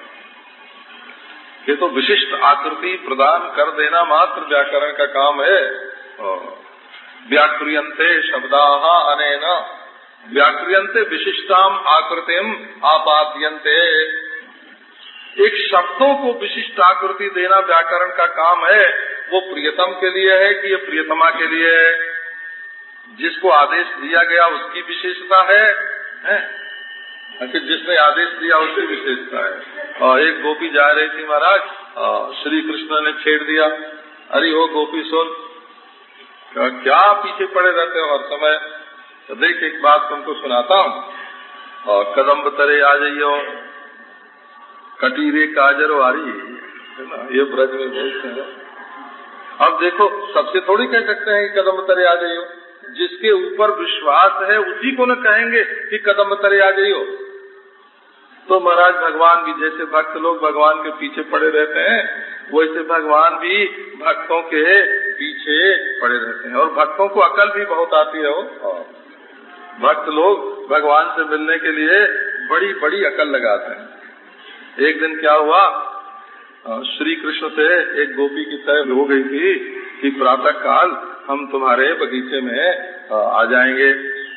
ये तो विशिष्ट आकृति प्रदान कर देना मात्र व्याकरण का काम है। व्याक्रियन्ते शब्दाः अनेन व्याक्रियन्ते विशिष्टाम आकृतिम आपाद्यन्ते। एक शब्दों को विशिष्ट आकृति देना व्याकरण का काम है। वो प्रियतम के लिए है कि ये प्रियतमा के लिए है? जिसको आदेश दिया गया उसकी विशेषता है, फिर जिसने आदेश दिया उसकी विशेषता है। और एक गोपी जा रही थी महाराज, श्री कृष्ण ने छेड़ दिया, अरे ओ गोपी सुन, क्या पीछे पड़े रहते हो हर समय, तो देख एक बात तुमको सुनाता हूँ। और कदम तरे आ जाइयो कटीरे काजरो आरी, है ना, ये ब्रज में बोलते हैं। अब देखो सबसे थोड़ी कह सकते हैं कि कदम तरे आ जाइयो, जिसके ऊपर विश्वास है उसी को न कहेंगे कि कदम तरे आ जाइयो। तो महाराज भगवान भी, जैसे भक्त लोग भगवान के पीछे पड़े रहते हैं वैसे भगवान भी भक्तों के पीछे पड़े रहते हैं। और भक्तों को अकल भी बहुत आती है। भक्त लोग भगवान से मिलने के लिए बड़ी बड़ी अकल लगाते हैं। एक दिन क्या हुआ, श्री कृष्ण से एक गोपी की तय हो गई थी कि प्रातः काल हम तुम्हारे बगीचे में आ जाएंगे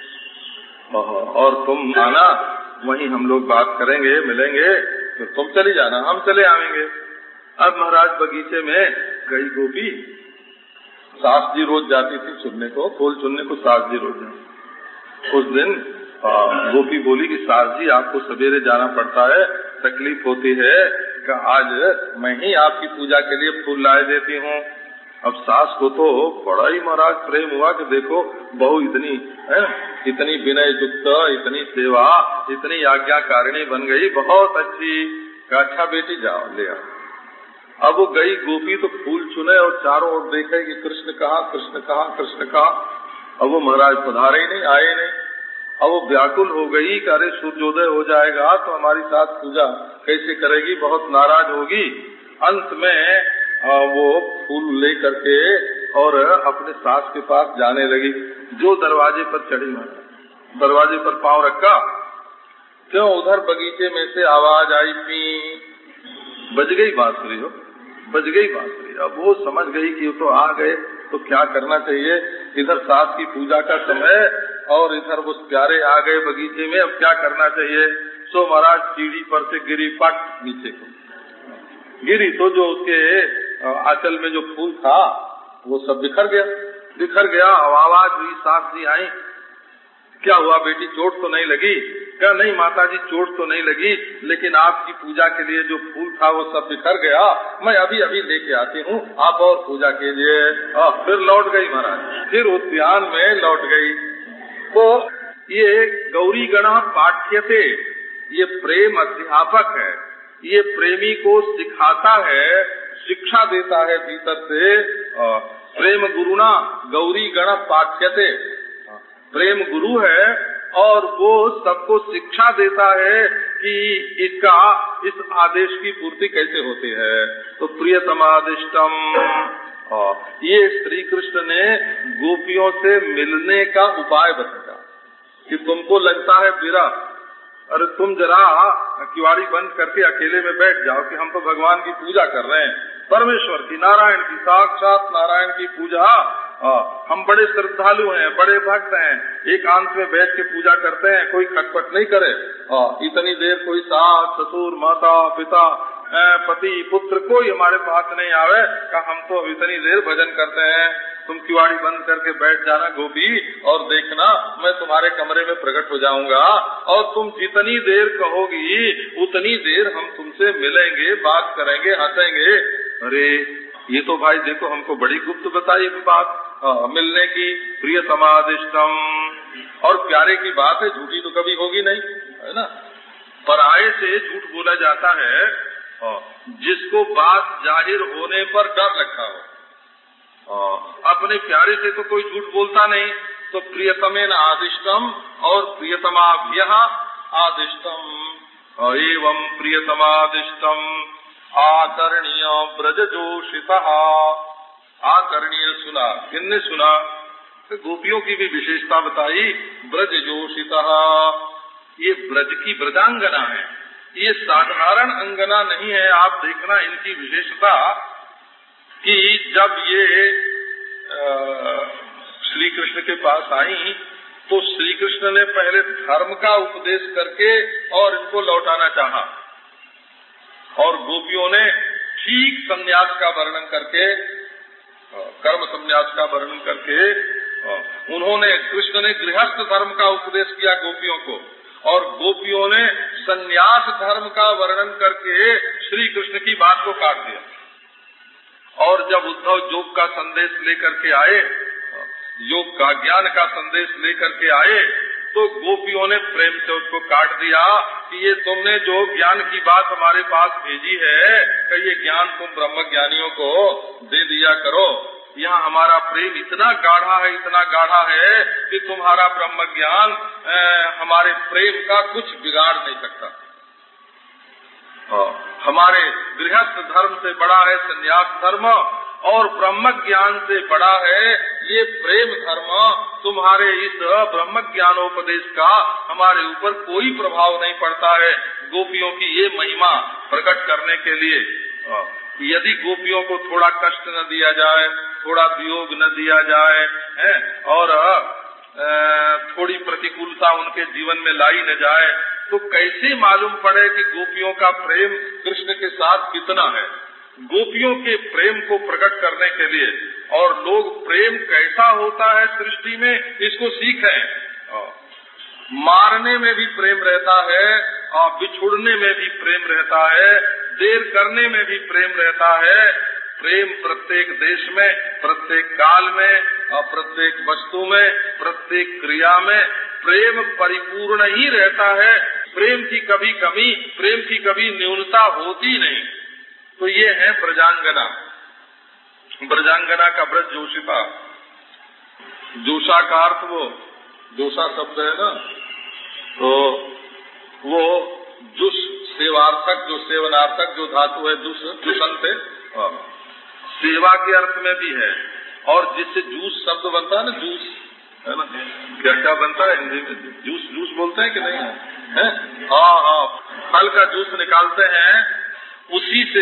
और तुम आना, वहीं हम लोग बात करेंगे, मिलेंगे, तो तुम चली जाना, हम चले आएंगे। अब महाराज बगीचे में गई गोपी, सास जी रोज जाती थी चुनने को, फूल चुनने को सास जी रोज जाती। उस दिन गोपी बोली कि सास जी आपको सवेरे जाना पड़ता है, तकलीफ होती है कि आज मैं ही आपकी पूजा के लिए फूल लाए देती हूँ। अब सास को तो बड़ा ही महाराज प्रेम हुआ कि देखो बहू इतनी विनय युक्त, इतनी सेवा, इतनी आज्ञाकारिणी बन गई, बहुत अच्छी। अच्छा बेटी जाओ ले आओ। अब वो गई गोपी तो फूल चुने और चारों ओर देखे कि कृष्ण कहाँ, कृष्ण कहाँ, कृष्ण कहाँ। अब वो महाराज पधारे ही नहीं, आए नहीं। अब वो व्याकुल हो गई कि अरे सूर्योदय हो जाएगा तो हमारी साथ पूजा कैसे करेगी, बहुत नाराज होगी। अंत में वो फूल ले करके और अपने सास के पास जाने लगी। जो दरवाजे पर चढ़ी, दरवाजे पर पांव रखा, क्यों उधर बगीचे में से आवाज आई, पी, बज गई बांसुरी, हो बज गई बांसुरी। अब वो समझ गई कि तो आ गए तो क्या करना चाहिए। इधर सास की पूजा का समय और इधर वो प्यारे आ गए बगीचे में, अब क्या करना चाहिए? सो महाराज सीढ़ी पर से गिरी, पट नीचे को गिरी तो जो उसके आंचल में जो फूल था वो सब बिखर गया। आवाज हुई, सास जी आई, क्या हुआ बेटी, चोट तो नहीं लगी? क्या नहीं माता जी, चोट तो नहीं लगी, लेकिन आपकी पूजा के लिए जो फूल था वो सब बिखर गया, मैं अभी अभी लेके आती हूँ, आप और पूजा कीजिए। फिर लौट गई महाराज, फिर उद्यान में लौट गई। तो ये गौरी गणा पाठ्यते, ये प्रेम अध्यापक है, ये प्रेमी को सिखाता है, शिक्षा देता है भीतर से। प्रेम गुरुना गौरी गण पाठ्यते, प्रेम गुरु है और वो सबको शिक्षा देता है कि इस आदेश की पूर्ति कैसे होती है। तो प्रियतमादिष्टम, ये श्री कृष्ण ने गोपियों से मिलने का उपाय बताया कि तुमको लगता है विरह, अरे तुम जरा किवाड़ी बंद करके अकेले में बैठ जाओ कि हम तो भगवान की पूजा कर रहे हैं, परमेश्वर की, नारायण की, साक्षात नारायण की पूजा। हम बड़े श्रद्धालु हैं, बड़े भक्त हैं, एकांत में बैठ के पूजा करते हैं, कोई खटपट नहीं करे। इतनी देर कोई सास ससुर माता पिता पति पुत्र कोई हमारे पास नहीं आवे का हम तो इतनी देर भजन करते हैं। तुम किवाड़ी बंद करके बैठ जाना गोपी, और देखना मैं तुम्हारे कमरे में प्रकट हो जाऊंगा, और तुम जितनी देर कहोगी उतनी देर हम तुमसे मिलेंगे, बात करेंगे, हंसेंगे। अरे ये तो भाई देखो हमको बड़ी गुप्त बताई बात मिलने की, प्रियतमादिष्टम, और प्यारे की बात है, झूठी तो कभी होगी नहीं, है ना। पराये से झूठ बोला जाता है जिसको बात जाहिर होने पर डर लगता हो। अपने प्यारे से तो कोई झूठ बोलता नहीं, तो प्रियतमेन आदिष्टम और प्रियतमाभ्यः आदिष्टम, एवं प्रियतमादिष्टम आकर्ण्य ब्रजजोषितः। आकर्ण्य सुना, किसने सुना? तो गोपियों की भी विशेषता बताई। ब्रजजोषितः, ये ब्रज की ब्रजांगना है, ये साधारण अंगना नहीं है। आप देखना इनकी विशेषता कि जब ये श्री कृष्ण के पास आई तो श्री कृष्ण ने पहले धर्म का उपदेश करके और इनको लौटाना चाहा, और गोपियों ने ठीक संन्यास का वर्णन करके, कर्म संन्यास का वर्णन करके, उन्होंने, कृष्ण ने गृहस्थ धर्म का उपदेश किया गोपियों को, और गोपियों ने संन्यास धर्म का वर्णन करके श्री कृष्ण की बात को काट दिया। और जब उद्धव योग का संदेश लेकर के आए, योग का ज्ञान का संदेश लेकर के आए, तो गोपियों ने प्रेम से उसको काट दिया कि ये तुमने जो ज्ञान की बात हमारे पास भेजी है कि ये ज्ञान तुम ब्रह्म ज्ञानियों को दे दिया करो। यहाँ हमारा प्रेम इतना गाढ़ा है, इतना गाढ़ा है कि तुम्हारा ब्रह्म ज्ञान हमारे प्रेम का कुछ बिगाड़ नहीं सकता। हमारे गृहस्थ धर्म से बड़ा है संन्यास धर्म, और ब्रह्म ज्ञान से बड़ा है ये प्रेम धर्म। तुम्हारे इस ब्रह्म ज्ञानोपदेश का हमारे ऊपर कोई प्रभाव नहीं पड़ता है। गोपियों की ये महिमा प्रकट करने के लिए यदि गोपियों को थोड़ा कष्ट न दिया जाए, थोड़ा वियोग न दिया जाए, और थोड़ी प्रतिकूलता उनके जीवन में लाई न जाए, तो कैसे मालूम पड़े कि गोपियों का प्रेम कृष्ण के साथ कितना है। गोपियों के प्रेम को प्रकट करने के लिए, और लोग प्रेम कैसा होता है सृष्टि में इसको सीखें। मारने में भी प्रेम रहता है, और बिछुड़ने में भी प्रेम रहता है, देर करने में भी प्रेम रहता है। प्रेम प्रत्येक देश में, प्रत्येक काल में, और प्रत्येक वस्तु में, प्रत्येक क्रिया में प्रेम परिपूर्ण ही रहता है। प्रेम की कभी कमी, प्रेम की कभी न्यूनता होती नहीं। तो ये है ब्रजांगना। ब्रजांगना का ब्रज जोशिता, जोशा का अर्थ वो जोशा शब्द है ना, तो वो जुस सेवार्थक, जो सेवनार्थक जो धातु है जुस, जुसंत सेवा के अर्थ में भी है। और जिससे जूस शब्द बनता है ना, जूस है ना, क्या क्या बनता है हिंदी में, जूस, जूस बोलते हैं कि नहीं है? हाँ, फल का जूस निकालते हैं, उसी से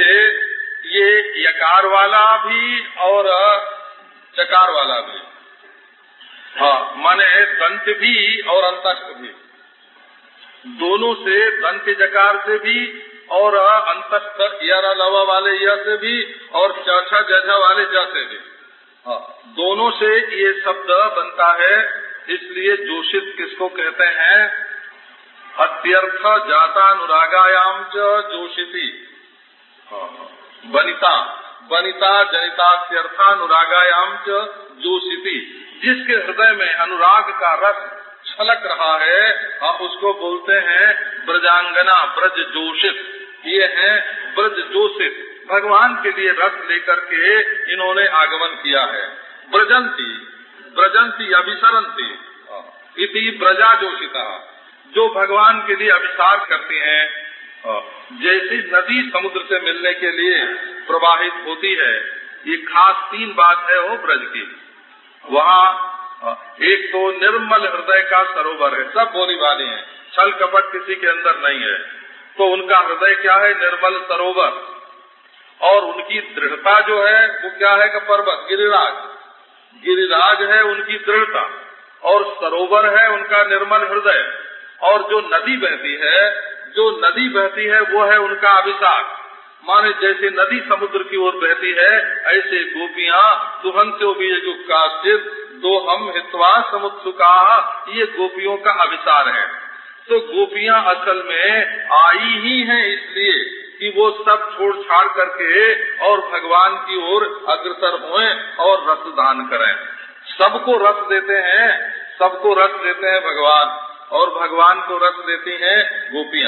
ये यकार वाला भी और चकार वाला भी। हाँ, माने दंत भी और अंतस्थ भी, दोनों से, दंत जकार से भी और अंतस्थ यारा लवा वाले या से भी और चाचा जजा वाले जा से भी, हाँ, दोनों से ये शब्द बनता है। इसलिए जोशित किसको कहते हैं? अत्यर्थ जातानुरागायाम च जोशिति, वनिता वनिता जनितात्यर्थानुरागायाम च जोशिति। जिसके हृदय में अनुराग का रस छलक रहा है, उसको बोलते हैं ब्रजांगना, ब्रज जोशित। ये है ब्रज जोशित, भगवान के लिए रस लेकर के इन्होंने आगमन किया है। ब्रजंती ब्रजंती अभिसरंती इति ब्रजा जोशिता, जो भगवान के लिए अभिसार करती हैं। जैसी नदी समुद्र से मिलने के लिए प्रवाहित होती है, ये खास 3 बात है वो ब्रज की। वहाँ एक तो निर्मल हृदय का सरोवर है, सब बोली वाली है, छल कपट किसी के अंदर नहीं है, तो उनका हृदय क्या है? निर्मल सरोवर। और उनकी दृढ़ता जो है वो क्या है? का पर्वत गिरिराज, गिरिराज है उनकी दृढ़ता, और सरोवर है उनका निर्मल हृदय। और जो नदी बहती है, जो नदी बहती है वो है उनका अभिषेक। माने जैसे नदी समुद्र की ओर बहती है, ऐसे गोपियां तुहंत्यो बीजुकाश्चित दो हम हित्वा समुत्सुका, ये गोपियों का अभिसार है। तो गोपियां असल में आई ही हैं इसलिए कि वो सब छोड़ छाड़ करके और भगवान की ओर अग्रसर होएं और रसदान करें। सबको रस देते हैं, सबको रस देते हैं भगवान, और भगवान को रस देती हैं गोपियां।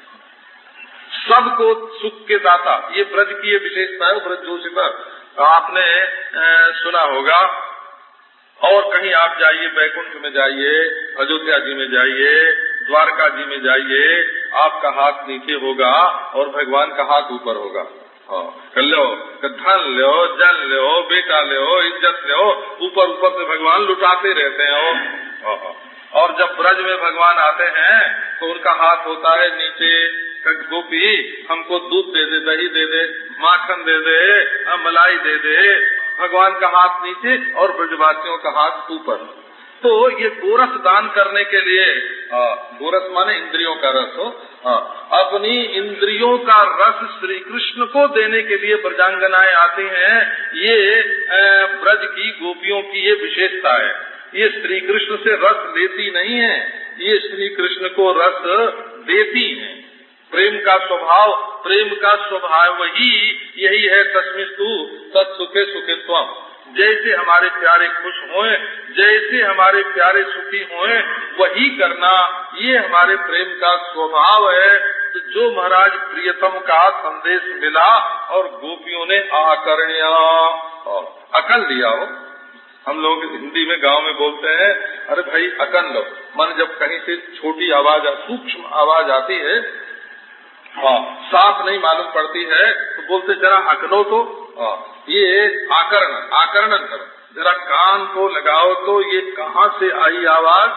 सबको सुख के दाता, ये ब्रज की ये विशेषता है। ब्रज जोशिता आपने सुना होगा, और कहीं आप जाइए, बैकुंठ में जाइए, अयोध्या जी में जाइए, द्वारका जी में जाइए, आपका हाथ नीचे होगा और भगवान का हाथ ऊपर होगा। लो, धन लो, जन लो, बेटा लो, इज्जत लो, ऊपर ऊपर से भगवान लुटाते रहते हैं। और जब ब्रज में भगवान आते हैं तो उनका हाथ होता है नीचे। गोपी हमको दूध दे दे, दही दे दे, माखन दे दे, मलाई दे दे। भगवान का हाथ नीचे और ब्रजवासियों का हाथ ऊपर। तो ये गोरस दान करने के लिए, गोरस माने इंद्रियों का रस हो, अपनी इंद्रियों का रस श्री कृष्ण को देने के लिए ब्रजांगनाएं आती हैं। ये ब्रज की गोपियों की ये विशेषता है। ये श्री कृष्ण से रस लेती नहीं है, ये श्री कृष्ण को रस देती हैं। प्रेम का स्वभाव ही यही है। तस्मिस्तु तत्सुखे सुखित्वम, जैसे हमारे प्यारे खुश होएं, जैसे हमारे प्यारे सुखी होएं, वही करना, ये हमारे प्रेम का स्वभाव है। तो जो महाराज प्रियतम का संदेश मिला और गोपियों ने आकर्ण्य अकल लिया हो। हम लोग हिंदी में गांव में बोलते हैं, अरे भाई अकन लो, मन जब कहीं से छोटी आवाज, सूक्ष्म आवाज आती है, साफ नहीं मालूम पड़ती है, तो बोलते जरा अकनो तो, ये आकर्णन करो, जरा कान को लगाओ तो ये कहाँ से आई आवाज।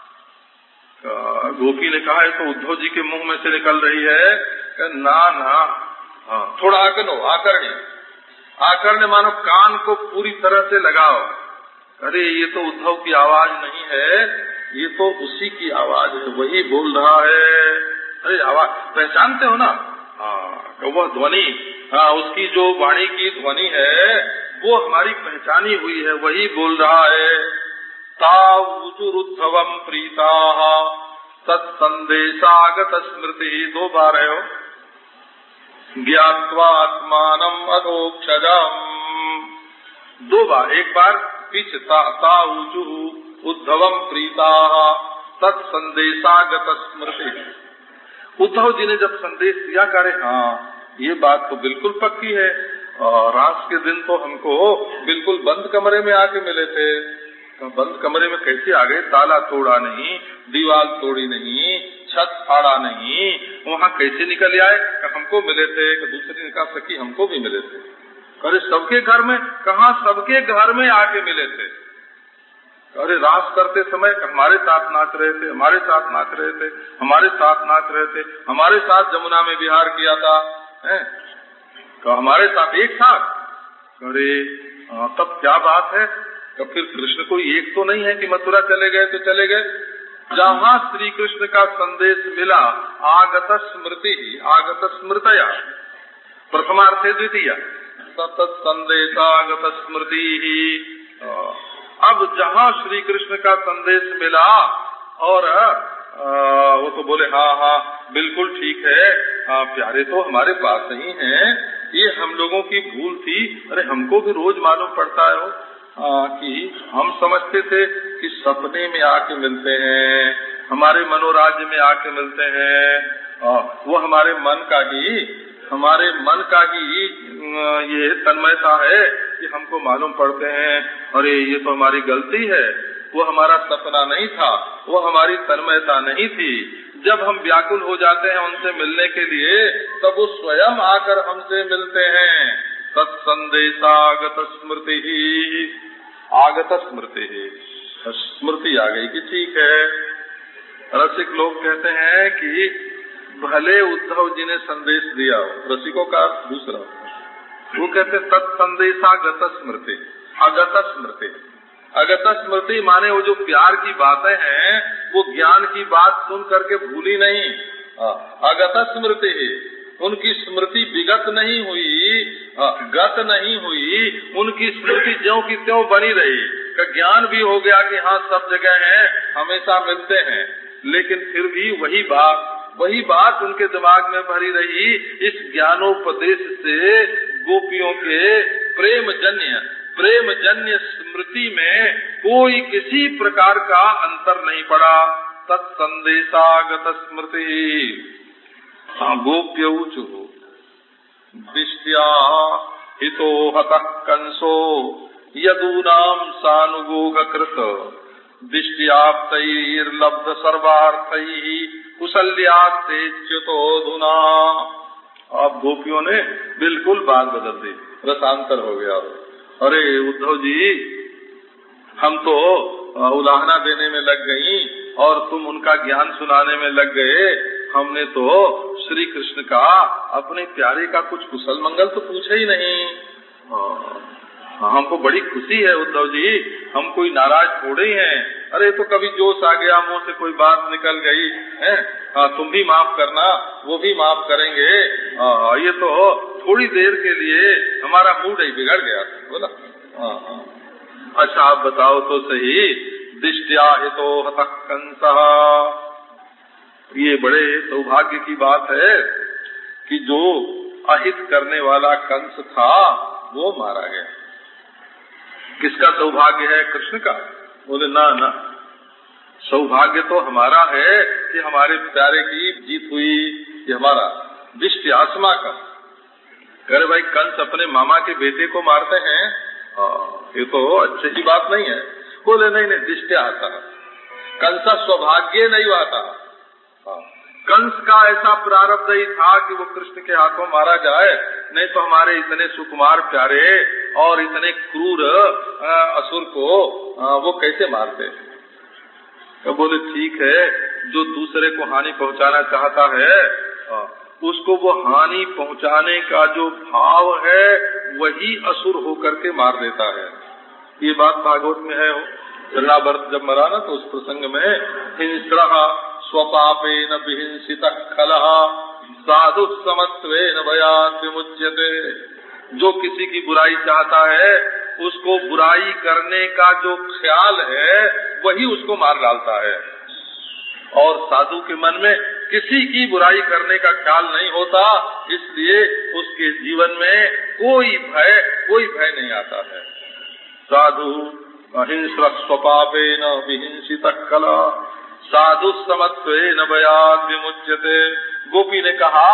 गोपी ने कहा है तो उद्धव जी के मुंह में से निकल रही है। ना, थोड़ा अकनो, आकर्ण्य मानो कान को पूरी तरह से लगाओ। अरे ये तो उद्धव की आवाज नहीं है, ये तो उसी की आवाज है, वही बोल रहा है। अरे आवाज पहचानते हो ना? वह ध्वनि, उसकी जो वाणी की ध्वनि है वो हमारी पहचानी हुई है, वही बोल रहा है। तावुचुरुद्धवम प्रीताः तत्संदेशागत स्मृति, 2 बार है वो। ज्ञात्वा आत्मानम अधोक्षजम, 2 बार, एक बार पीछे तावुचु उद्धवम प्रीताः तत्संदेशागत स्मृति। उद्धव जी ने जब संदेश दिया, करे ये बात तो बिल्कुल पक्की है। रात के दिन तो हमको बिल्कुल बंद कमरे में आके मिले थे। बंद कमरे में कैसे आ गए? ताला तोड़ा नहीं, दीवार तोड़ी नहीं, छत फाड़ा नहीं, वहाँ कैसे निकल आए? हमको मिले थे। दूसरे ने कहा सखी हमको भी मिले थे। अरे सबके घर में? कहाँ, सबके घर में आके मिले थे। अरे रास करते समय हमारे साथ नाच रहे थे, हमारे साथ नाच रहे थे, हमारे साथ नाच रहे थे, हमारे साथ जमुना में विहार किया था, तो हमारे साथ एक साथ। अरे तब क्या बात है? तो फिर कृष्ण कोई एक तो नहीं है कि मथुरा चले गए तो चले गए। जहाँ श्री कृष्ण का संदेश मिला, आगत स्मृति, आगत स्मृतया, प्रथमार्थे द्वितीय, सतत संदेशागत स्मृति ही। अब जहाँ श्री कृष्ण का संदेश मिला और वो तो बोले हाँ हाँ बिल्कुल ठीक है, प्यारे तो हमारे पास ही हैं, ये हम लोगों की भूल थी। अरे हमको भी रोज मालूम पड़ता है कि हम समझते थे कि सपने में आके मिलते हैं, हमारे मनोराज्य में आके मिलते हैं, वो हमारे मन का ही ये तन्मयता है कि हमको मालूम पड़ते हैं। अरे ये तो हमारी गलती है, वो हमारा सपना नहीं था, वो हमारी तन्मयता नहीं थी। जब हम व्याकुल हो जाते हैं उनसे मिलने के लिए, तब वो स्वयं आकर हमसे मिलते हैं। तत्संदेशागत स्मृति ही, आगत स्मृति ही, स्मृति आ गई कि ठीक है। रसिक लोग कहते हैं कि भले उद्धव जी ने संदेश दिया, रसिकों का दूसरा, वो कहते तत्संदेशागत स्मृति, अगत स्मृति। अगत स्मृति माने वो जो प्यार की बातें हैं वो ज्ञान की बात सुन करके भूली नहीं। अगत स्मृति, उनकी स्मृति विगत नहीं हुई, गत नहीं हुई, उनकी स्मृति ज्यों की त्यों बनी रही। का ज्ञान भी हो गया कि हाँ सब जगह हैं, हमेशा मिलते हैं, लेकिन फिर भी वही बात उनके दिमाग में भरी रही। इस ज्ञानोपदेश से गोपियों के प्रेम जन्य स्मृति में कोई किसी प्रकार का अंतर नहीं पड़ा। तत्संदेशागत स्मृति। गोप्यौचु दिष्ट्या हितो हतः कंसो यदूनाम सानुगोगकृत दिष्ट्याप्तैर्लब्ध सर्वार्थैः कुशल्यास्ते च्युतोऽधुना। अब गोपियों ने बिल्कुल बात बदल दी, रसांतर हो गया। अरे उद्धव जी, हम तो उलाहना देने में लग गई और तुम उनका ज्ञान सुनाने में लग गए। हमने तो श्री कृष्ण का, अपने प्यारे का कुछ कुशल मंगल तो पूछे ही नहीं। हमको बड़ी खुशी है उद्धव जी, हम कोई नाराज थोड़े ही हैं। अरे तो कभी जोश आ गया, मुंह से कोई बात निकल गई है, तुम भी माफ करना, वो भी माफ करेंगे। ये तो थोड़ी देर के लिए हमारा मूड ही बिगड़ गया, बोला। अच्छा आप बताओ तो सही, दिष्ट्या हितो हतः कंसः, ये बड़े सौभाग्य की बात है कि जो अहित करने वाला कंस था वो मारा गया। किसका सौभाग्य है? कृष्ण का। बोले ना ना, सौभाग्य तो हमारा है कि हमारे प्यारे की जीत हुई, ये हमारा दिष्ट्यास्मा का। अरे भाई, कंस अपने मामा के बेटे को मारते हैं, ये तो अच्छी की बात नहीं है। बोले नहीं नहीं, दिष्ट्या आता, कंस सौभाग्य नहीं आता। कंस का ऐसा प्रारब्ध ही था कि वो कृष्ण के हाथों मारा जाए, नहीं तो हमारे इतने सुकुमार प्यारे और इतने क्रूर असुर को वो कैसे मारते। तो बोले ठीक है, जो दूसरे को हानि पहुंचाना चाहता है उसको वो हानि पहुंचाने का जो भाव है वही असुर होकर के मार देता है। ये बात भागवत में है। चरणावर्त जब मरा ना, तो उस प्रसंग में हिंस्रः स्वपापेन विहिंसितः खलः साधु समत्वेन भयात् विमुच्यते। जो किसी की बुराई चाहता है उसको बुराई करने का जो ख्याल है वही उसको मार डालता है, और साधु के मन में किसी की बुराई करने का ख्याल नहीं होता, इसलिए उसके जीवन में कोई भय नहीं आता है। साधु अहिंस्रः स्वपापेन विहिंसितः खलः साधु समत्वेन भयात् विमुच्यते। गोपी ने कहा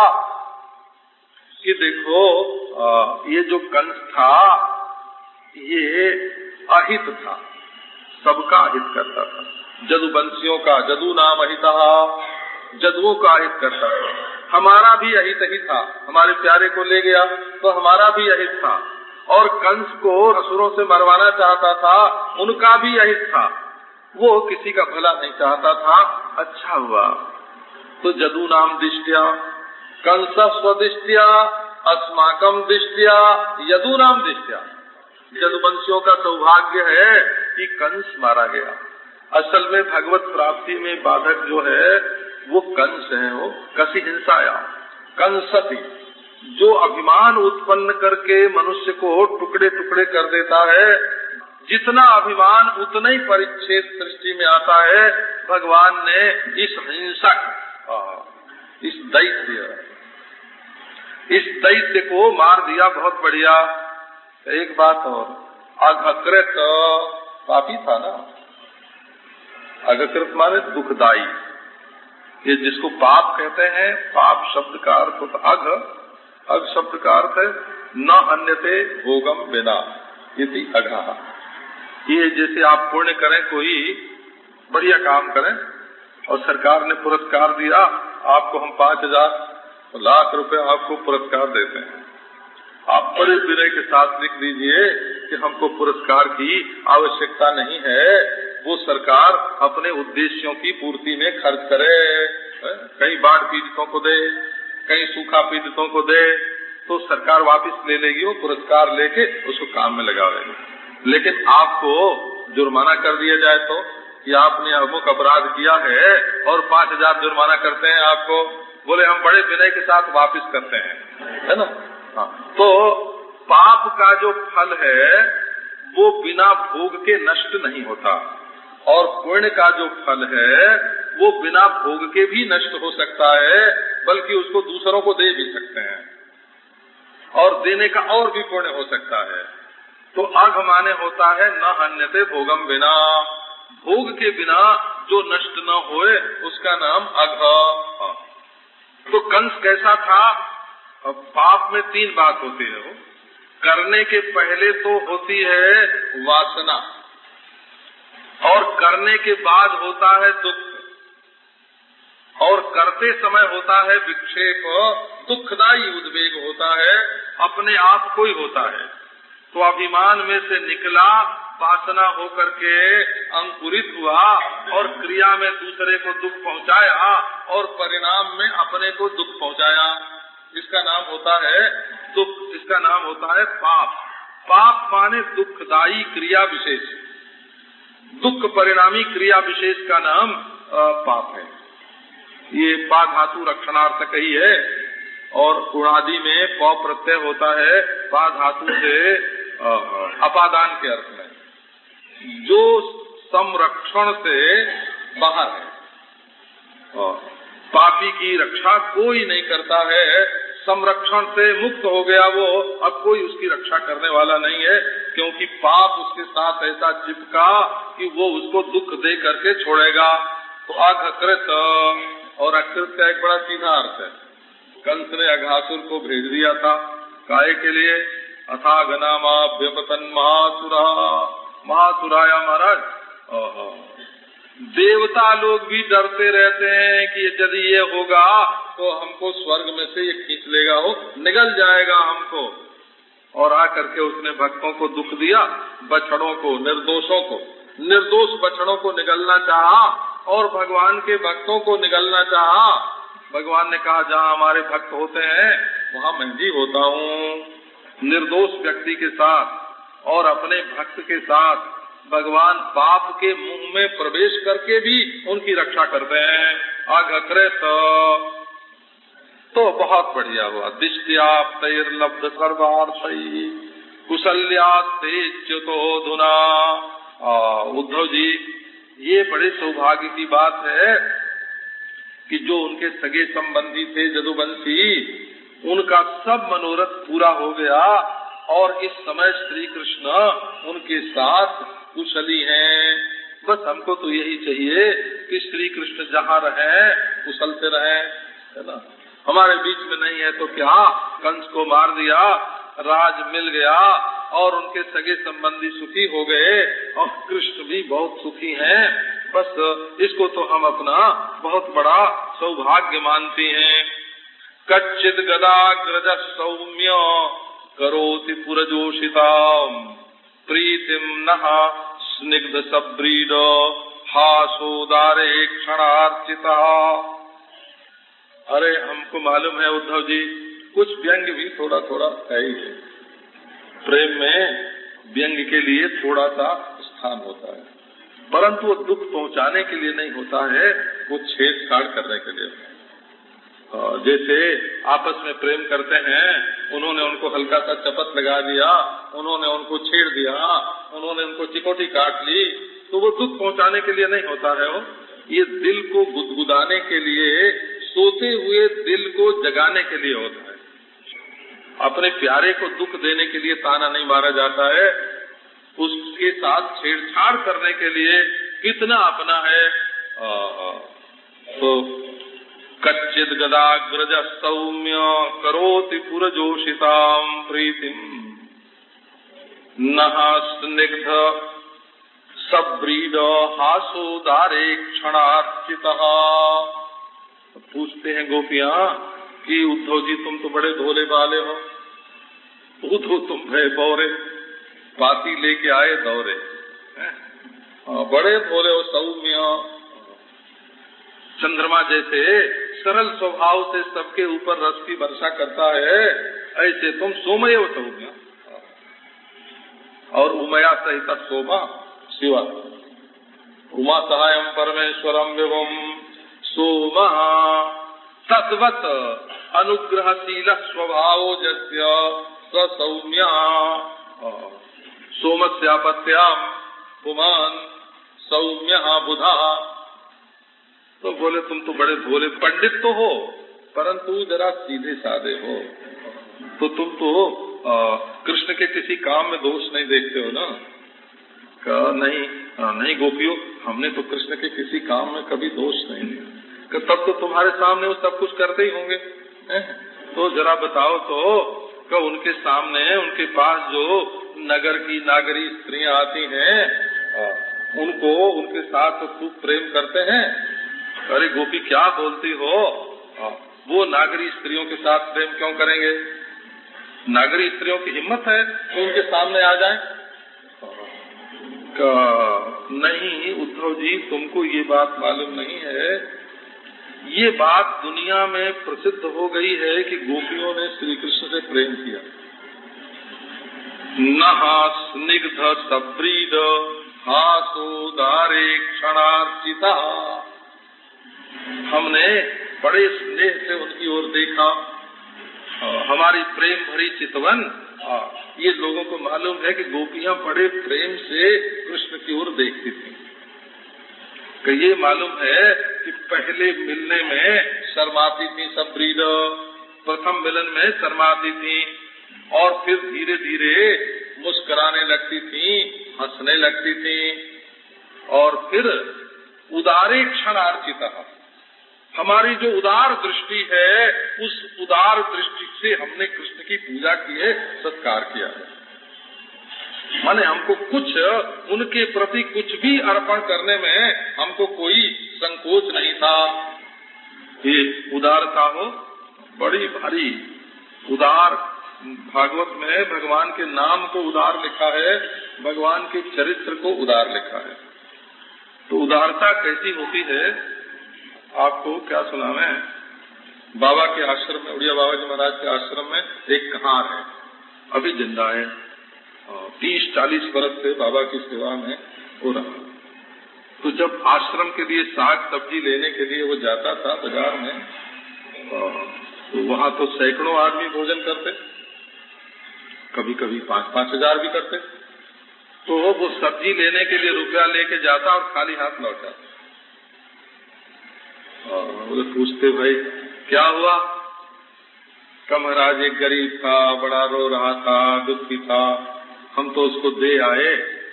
कि देखो, ये जो कंस था ये अहित था, सबका अहित करता था। जदुवंशियों का, जदू नाम अहितः, जदुओं का अहित करता था। हमारा भी अहित ही था, हमारे प्यारे को ले गया तो हमारा भी अहित था, और कंस को असुरों से मरवाना चाहता था, उनका भी अहित था। वो किसी का भला नहीं चाहता था। अच्छा हुआ तो जदू नाम दिष्ट्या कंस स्वदिष्ट्या अस्माकम दिष्ट्या यदू नाम दिष्ट्या। यदुवंशियों का सौभाग्य है कि कंस मारा गया। असल में भगवत प्राप्ति में बाधक जो है वो कंस है, वो कसी हिंसाया कंसति, जो अभिमान उत्पन्न करके मनुष्य को टुकड़े टुकड़े कर देता है। जितना अभिमान उतना ही परिच्छेद सृष्टि में आता है। भगवान ने इस हिंसक, इस दैत्य को मार दिया। बहुत बढ़िया। एक बात और, अघकृत पापी था ना। अघकृत माने दुखदाई। ये जिसको पाप कहते हैं, पाप शब्द का अर्थ होता अघ शब्द का अर्थ है न हन्यते भोगम बिना, इति अघः। ये जैसे आप पुण्य करें, कोई बढ़िया काम करें और सरकार ने पुरस्कार दिया आपको, हम 5,000 लाख रुपए आपको पुरस्कार देते हैं। आप बड़े विनय के साथ लिख दीजिए कि हमको पुरस्कार की आवश्यकता नहीं है, वो सरकार अपने उद्देश्यों की पूर्ति में खर्च करे। कहीं बाढ़ पीड़ितों को दे, कहीं सूखा पीड़ितों को दे, तो सरकार वापस ले लेगी वो पुरस्कार लेके, उसको काम में लगावेगी। लेकिन आपको जुर्माना कर दिया जाए तो कि आपने अमुक अपराध किया है और 5,000 जुर्माना करते हैं आपको, बोले हम बड़े विनय के साथ वापस करते हैं, है ना। हाँ, तो पाप का जो फल है वो बिना भोग के नष्ट नहीं होता, और पुण्य का जो फल है वो बिना भोग के भी नष्ट हो सकता है, बल्कि उसको दूसरों को दे भी सकते हैं, और देने का और भी पुण्य हो सकता है। तो अघ माने होता है न हन्यते भोगम बिना, भोग के बिना जो नष्ट न होए उसका नाम अघ। तो कंस कैसा था? पाप में 3 बात होती है। वो करने के पहले तो होती है वासना, और करने के बाद होता है दुख, और करते समय होता है विक्षेप, दुखदायी उद्वेग होता है, अपने आप को ही होता है। तो अभिमान में से निकला, वासना होकर के अंकुरित हुआ, और क्रिया में दूसरे को दुख पहुंचाया, और परिणाम में अपने को दुख पहुंचाया। इसका नाम होता है दुख, इसका नाम होता है पाप। पाप माने दुखदायी क्रिया विशेष, दुख परिणामी क्रिया विशेष का नाम पाप है। ये पा धातु रक्षणार्थक ही है, और उणादि में प प्रत्यय होता है पा धातु से अपादान के अर्थ में, जो संरक्षण से बाहर है। पापी की रक्षा कोई नहीं करता है, संरक्षण से मुक्त हो गया वो, अब कोई उसकी रक्षा करने वाला नहीं है, क्योंकि पाप उसके साथ ऐसा चिपका कि वो उसको दुख दे करके छोड़ेगा। तो अघकृत, और अकृत का एक बड़ा सीधा अर्थ है। कंस ने अघासुर को भेज दिया था काहे के लिए? अथागनामाभ्यपतन महासुरा, महासुराया महाराज। देवता लोग भी डरते रहते हैं कि यदि ये होगा तो हमको स्वर्ग में से ये खींच लेगा, हो निगल जाएगा हमको। और आकर के उसने भक्तों को दुख दिया, बछड़ों को, निर्दोषों को, निर्दोष बछड़ों को निगलना चाहा, और भगवान के भक्तों को निगलना चाहा। भगवान ने कहा जहाँ हमारे भक्त होते हैं वहाँ मैं भी होता हूँ। निर्दोष व्यक्ति के साथ और अपने भक्त के साथ भगवान पाप के मुंह में प्रवेश करके भी उनकी रक्षा करते हैं। अघकृत, तो बहुत बढ़िया हुआ। दिष्ट्याप्तैर्लब्ध सर्वार्थैः कुशल्यास्तेच्युतोऽधुना। उद्धव जी, ये बड़े सौभाग्य की बात है कि जो उनके सगे संबंधी थे जदुवंशी, उनका सब मनोरथ पूरा हो गया, और इस समय श्री कृष्ण उनके साथ कुशली हैं। बस हमको तो यही चाहिए कि श्री कृष्ण जहाँ रहे कुशल से रहे, है ना। हमारे बीच में नहीं है तो क्या, कंस को मार दिया, राज मिल गया, और उनके सगे संबंधी सुखी हो गए, और कृष्ण भी बहुत सुखी हैं। बस इसको तो हम अपना बहुत बड़ा सौभाग्य मानते हैं। कच्चिद गदाग्रज सौम्य करोति पुरजोषिताम प्रीतिम नः स्निग्ध सब्रीड हासोदारे क्षणार्चिता। अरे हमको मालूम है उद्धव जी, कुछ व्यंग भी थोड़ा थोड़ा है ही है। प्रेम में व्यंग के लिए थोड़ा सा स्थान होता है, परंतु वो दुख पहुंचाने के लिए नहीं होता है, वो छेड़छाड़ करने के लिए। जैसे आपस में प्रेम करते हैं, उन्होंने उनको हल्का सा चपत लगा दिया, उन्होंने उनको छेड़ दिया, उन्होंने उनको चिकोटी काट ली, तो वो दुख पहुंचाने के लिए नहीं होता है। वो ये दिल को गुदगुदाने के लिए, सोते हुए दिल को जगाने के लिए होता है। अपने प्यारे को दुख देने के लिए ताना नहीं मारा जाता है, उसके साथ छेड़छाड़ करने के लिए कितना अपना है। तो कच्चिद गदाग्रज सौम्य करोति पुरजोषिताम प्रीतिम नहा स्निग्ध सब्रीड हासोदारे क्षणार्चितः। पूछते हैं गोपियां कि उद्धव जी तुम तो बड़े भोले भाले हो, उद्धव तुम भय बौरे, पाती लेके आए दौरे, बड़े भोले हो, सौम्य, चंद्रमा जैसे सरल स्वभाव से सबके ऊपर रस की वर्षा करता है, ऐसे तुम सोमय हो सौम्य। और उमया सहित सोमा शिवा, उमा सहायम परमेश्वरम विभुम सोमा तद्वत अनुग्रहशील स्वभाव जस्य सौम्या सोमस्यापत्याम पुमान सौम्य बुधा। तो बोले तुम तो बड़े भोले पंडित तो हो, परंतु जरा सीधे साधे हो, तो तुम तो कृष्ण के किसी काम में दोष नहीं देखते हो ना। नहीं गोपियों, हमने तो कृष्ण के किसी काम में कभी दोष नहीं देखा। तब तो तुम्हारे सामने वो सब कुछ करते ही होंगे, तो जरा बताओ तो उनके सामने, उनके पास जो नगर की नागरी स्त्रियां आती हैं, उनको उनके साथ तो खूब प्रेम करते हैं। अरे गोपी क्या बोलती हो, वो नागरी स्त्रियों के साथ प्रेम क्यों करेंगे? नागरी स्त्रियों की हिम्मत है तो उनके सामने आ जाएं? नहीं उद्धव जी, तुमको ये बात मालूम नहीं है। ये बात दुनिया में प्रसिद्ध हो गई है कि गोपियों ने श्री कृष्ण से प्रेम किया। नहा स्निग्ध सब्रीद हासोदारे क्षणार्चिता। हमने बड़े स्नेह से उनकी ओर देखा, हमारी प्रेम भरी चितवन। ये लोगों को मालूम है कि गोपियां बड़े प्रेम से कृष्ण की ओर देखती थी। कि ये मालूम है कि पहले मिलने में शर्माती थी सब्रीद, प्रथम मिलन में शर्माती थी, और फिर धीरे धीरे मुस्कुराने लगती थी, हंसने लगती थी, और फिर उदारे क्षणार्चिता, हमारी जो उदार दृष्टि है, उस उदार दृष्टि से हमने कृष्ण की पूजा की है, सत्कार किया है। माने हमको कुछ उनके प्रति कुछ भी अर्पण करने में हमको कोई संकोच नहीं था। ये उदारता हो, बड़ी भारी उदार। भागवत में भगवान के नाम को उदार लिखा है, भगवान के चरित्र को उदार लिखा है। तो उदारता कैसी होती है, आपको क्या सुनावे। बाबा के आश्रम में, उड़िया बाबा जी महाराज के आश्रम में एक कहार है, अभी जिंदा है, 30-40 वर्ष से बाबा की सेवा में हो रहा। तो जब आश्रम के लिए साग सब्जी लेने के लिए वो जाता था बाजार में, तो वहाँ तो सैकड़ों आदमी भोजन करते, कभी कभी 5-5 हजार भी करते। तो वो सब्जी लेने के लिए रुपया लेके जाता और खाली हाथ लौटा। वो पूछते भाई क्या हुआ? का महाराज एक गरीब था, बड़ा रो रहा था, दुखी था, हम तो उसको दे आए।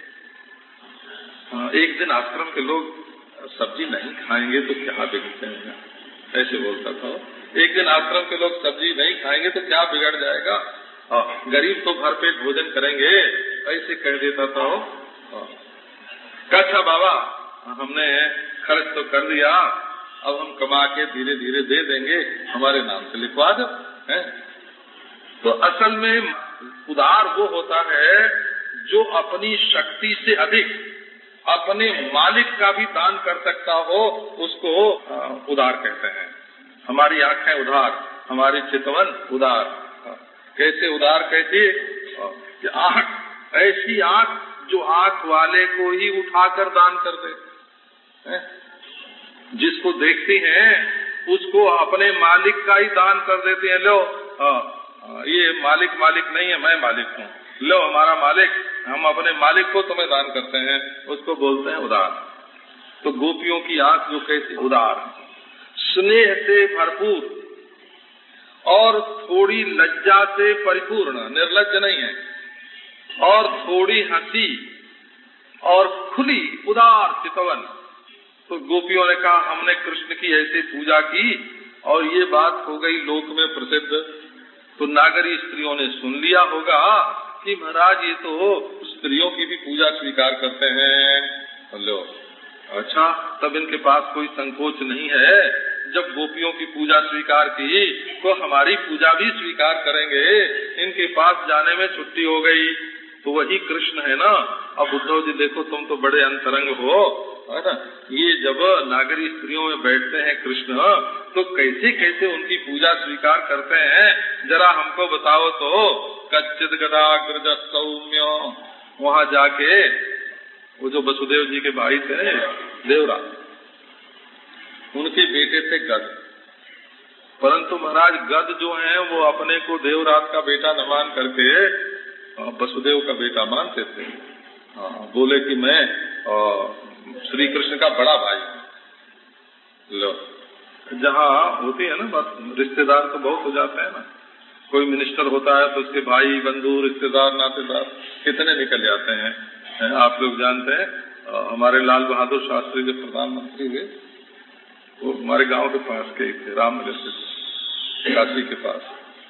एक दिन आश्रम के लोग सब्जी नहीं खाएंगे तो क्या बिगड़ते हैं, ऐसे बोलता था। एक दिन आश्रम के लोग सब्जी नहीं खाएंगे तो क्या बिगड़ जाएगा, गरीब तो भरपेट भोजन करेंगे, ऐसे कह देता था। अच्छा बाबा, हमने खर्च तो कर दिया, अब हम कमा के धीरे धीरे दे देंगे, हमारे नाम से लिखवा दो। तो असल में उदार वो होता है जो अपनी शक्ति से अधिक अपने मालिक का भी दान कर सकता हो, उसको उदार कहते हैं। हमारी आंखें उदार, हमारी चितवन उदार। कैसे उदार? कैसे कि आंख ऐसी आंख जो आंख वाले को ही उठाकर दान कर दे, जिसको देखती हैं उसको अपने मालिक का ही दान कर देती हैं। लो ये मालिक नहीं है, मैं मालिक हूँ, लो हमारा मालिक, हम अपने मालिक को तुम्हें दान करते हैं, उसको बोलते हैं उदार। तो गोपियों की आंख जो कैसी उदार, स्नेह से भरपूर और थोड़ी लज्जा से परिपूर्ण, निर्लज्ज नहीं है, और थोड़ी हंसी और खुली उदार चितवन। तो गोपियों ने कहा हमने कृष्ण की ऐसे पूजा की और ये बात हो गई लोक में प्रसिद्ध। तो नागरी स्त्रियों ने सुन लिया होगा कि महाराज ये तो स्त्रियों की भी पूजा स्वीकार करते हैं। लो अच्छा, तब इनके पास कोई संकोच नहीं है, जब गोपियों की पूजा स्वीकार की तो हमारी पूजा भी स्वीकार करेंगे, इनके पास जाने में छुट्टी हो गई। तो वही कृष्ण है ना। अब उद्धव जी देखो, तुम तो बड़े अंतरंग हो, है ना। ये जब नागरी स्त्रियों में बैठते हैं कृष्ण, तो कैसे कैसे उनकी पूजा स्वीकार करते हैं, जरा हमको बताओ तो। कच्चिद गदाग्रज सौम्य, वहाँ जाके वो जो वसुदेव जी के भाई थे देवराज, उनके बेटे थे गद। परंतु महाराज गद जो हैं वो अपने को देवराज का बेटा न मान करके वसुदेव का बेटा मानते थे। बोले कि मैं श्री कृष्ण का बड़ा भाई हूँ। लो, जहाँ होती है ना बात, रिश्तेदार तो बहुत हो जाते हैं ना। कोई मिनिस्टर होता है तो उसके भाई बंधु रिश्तेदार नातेदार कितने निकल जाते हैं। आप लोग जानते हैं, हमारे लाल बहादुर शास्त्री जो प्रधानमंत्री हुए, वो हमारे गांव के पास के थे, रामनगर से, काशी के पास।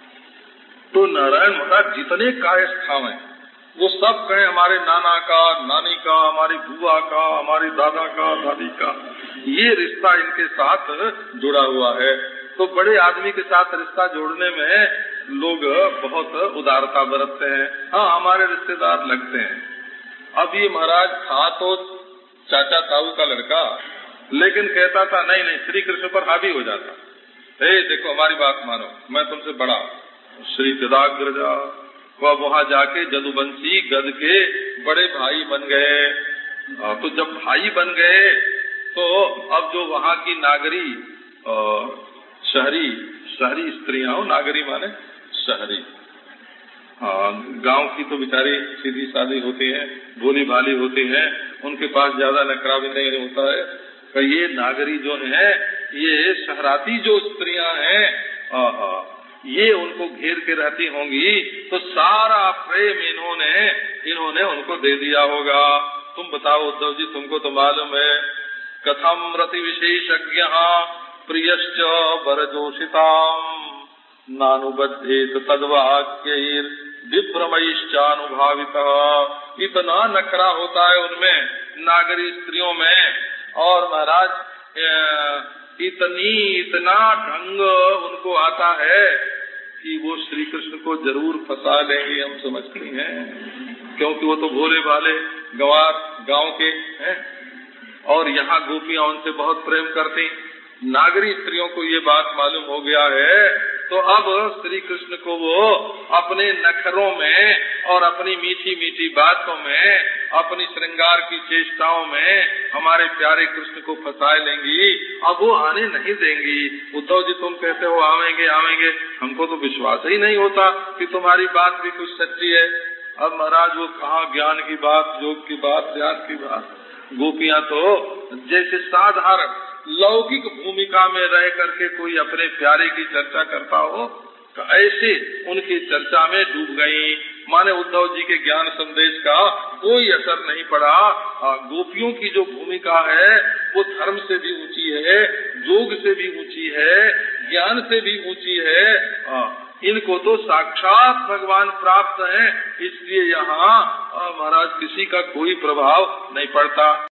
तो नारायण महाराज जितने कायस्थ हैं वो सब कहें हमारे नाना का, नानी का, हमारी बुआ का, हमारी दादा का, दादी का, ये रिश्ता इनके साथ जुड़ा हुआ है। तो बड़े आदमी के साथ रिश्ता जोड़ने में लोग बहुत उदारता बरतते हैं। हाँ, हमारे रिश्तेदार लगते हैं। अब ये महाराज था तो चाचा ताऊ का लड़का, लेकिन कहता था नहीं नहीं, श्री कृष्ण पर हावी हो जाता। देखो हमारी बात मानो, मैं तुमसे बड़ा, श्री गदाग्रजा। वह वहाँ जाके जदुवंशी गद के बड़े भाई बन गए। तो जब भाई बन गए तो अब जो वहाँ की नागरी शहरी स्त्रियां, नागरी माने शहरी, गांव की तो बेचारी सीधी सादी होती है, भोली भाली होती है, उनके पास ज्यादा नखरा भी नहीं होता है। तो ये नागरी जो है, ये शहराती जो स्त्रियां हैं, ये उनको घेर के रहती होंगी, तो सारा प्रेम इन्होंने उनको दे दिया होगा। तुम बताओ उद्धव जी, तुमको तो मालूम है, कथम रति विशेषज्ञ प्रियश्च वरजोषिताम नानुबद्धेत तद्वाक्यैर विभ्रमैश्चानुभावितः। इतना नखरा होता है उनमें, नागरी स्त्रियों में, और महाराज इतना ढंग उनको आता है कि वो श्री कृष्ण को जरूर फंसा लेंगे, हम समझते हैं, क्योंकि वो तो भोले भाले गंवार गांव के हैं। और यहाँ गोपियां उनसे बहुत प्रेम करती। नागरी स्त्रियों को ये बात मालूम हो गया है, तो अब श्री कृष्ण को वो अपने नखरों में और अपनी मीठी मीठी बातों में, अपनी श्रृंगार की चेष्टाओं में हमारे प्यारे कृष्ण को फंसा लेंगी। अब वो आने नहीं देंगी। उद्धव जी तुम कहते हो आवेंगे आवेंगे, हमको तो विश्वास ही नहीं होता कि तुम्हारी बात भी कुछ सच्ची है। अब महाराज वो कहाँ ज्ञान की बात, योग की बात, ध्यान की बात। गोपियां तो जैसे साधारण लौकिक भूमिका में रह करके कोई अपने प्यारे की चर्चा करता हो, तो ऐसे उनकी चर्चा में डूब गई। माने उद्धव जी के ज्ञान संदेश का कोई असर नहीं पड़ा। गोपियों की जो भूमिका है वो धर्म से भी ऊंची है, योग से भी ऊंची है, ज्ञान से भी ऊंची है। इनको तो साक्षात भगवान प्राप्त है, इसलिए यहाँ महाराज किसी का कोई प्रभाव नहीं पड़ता।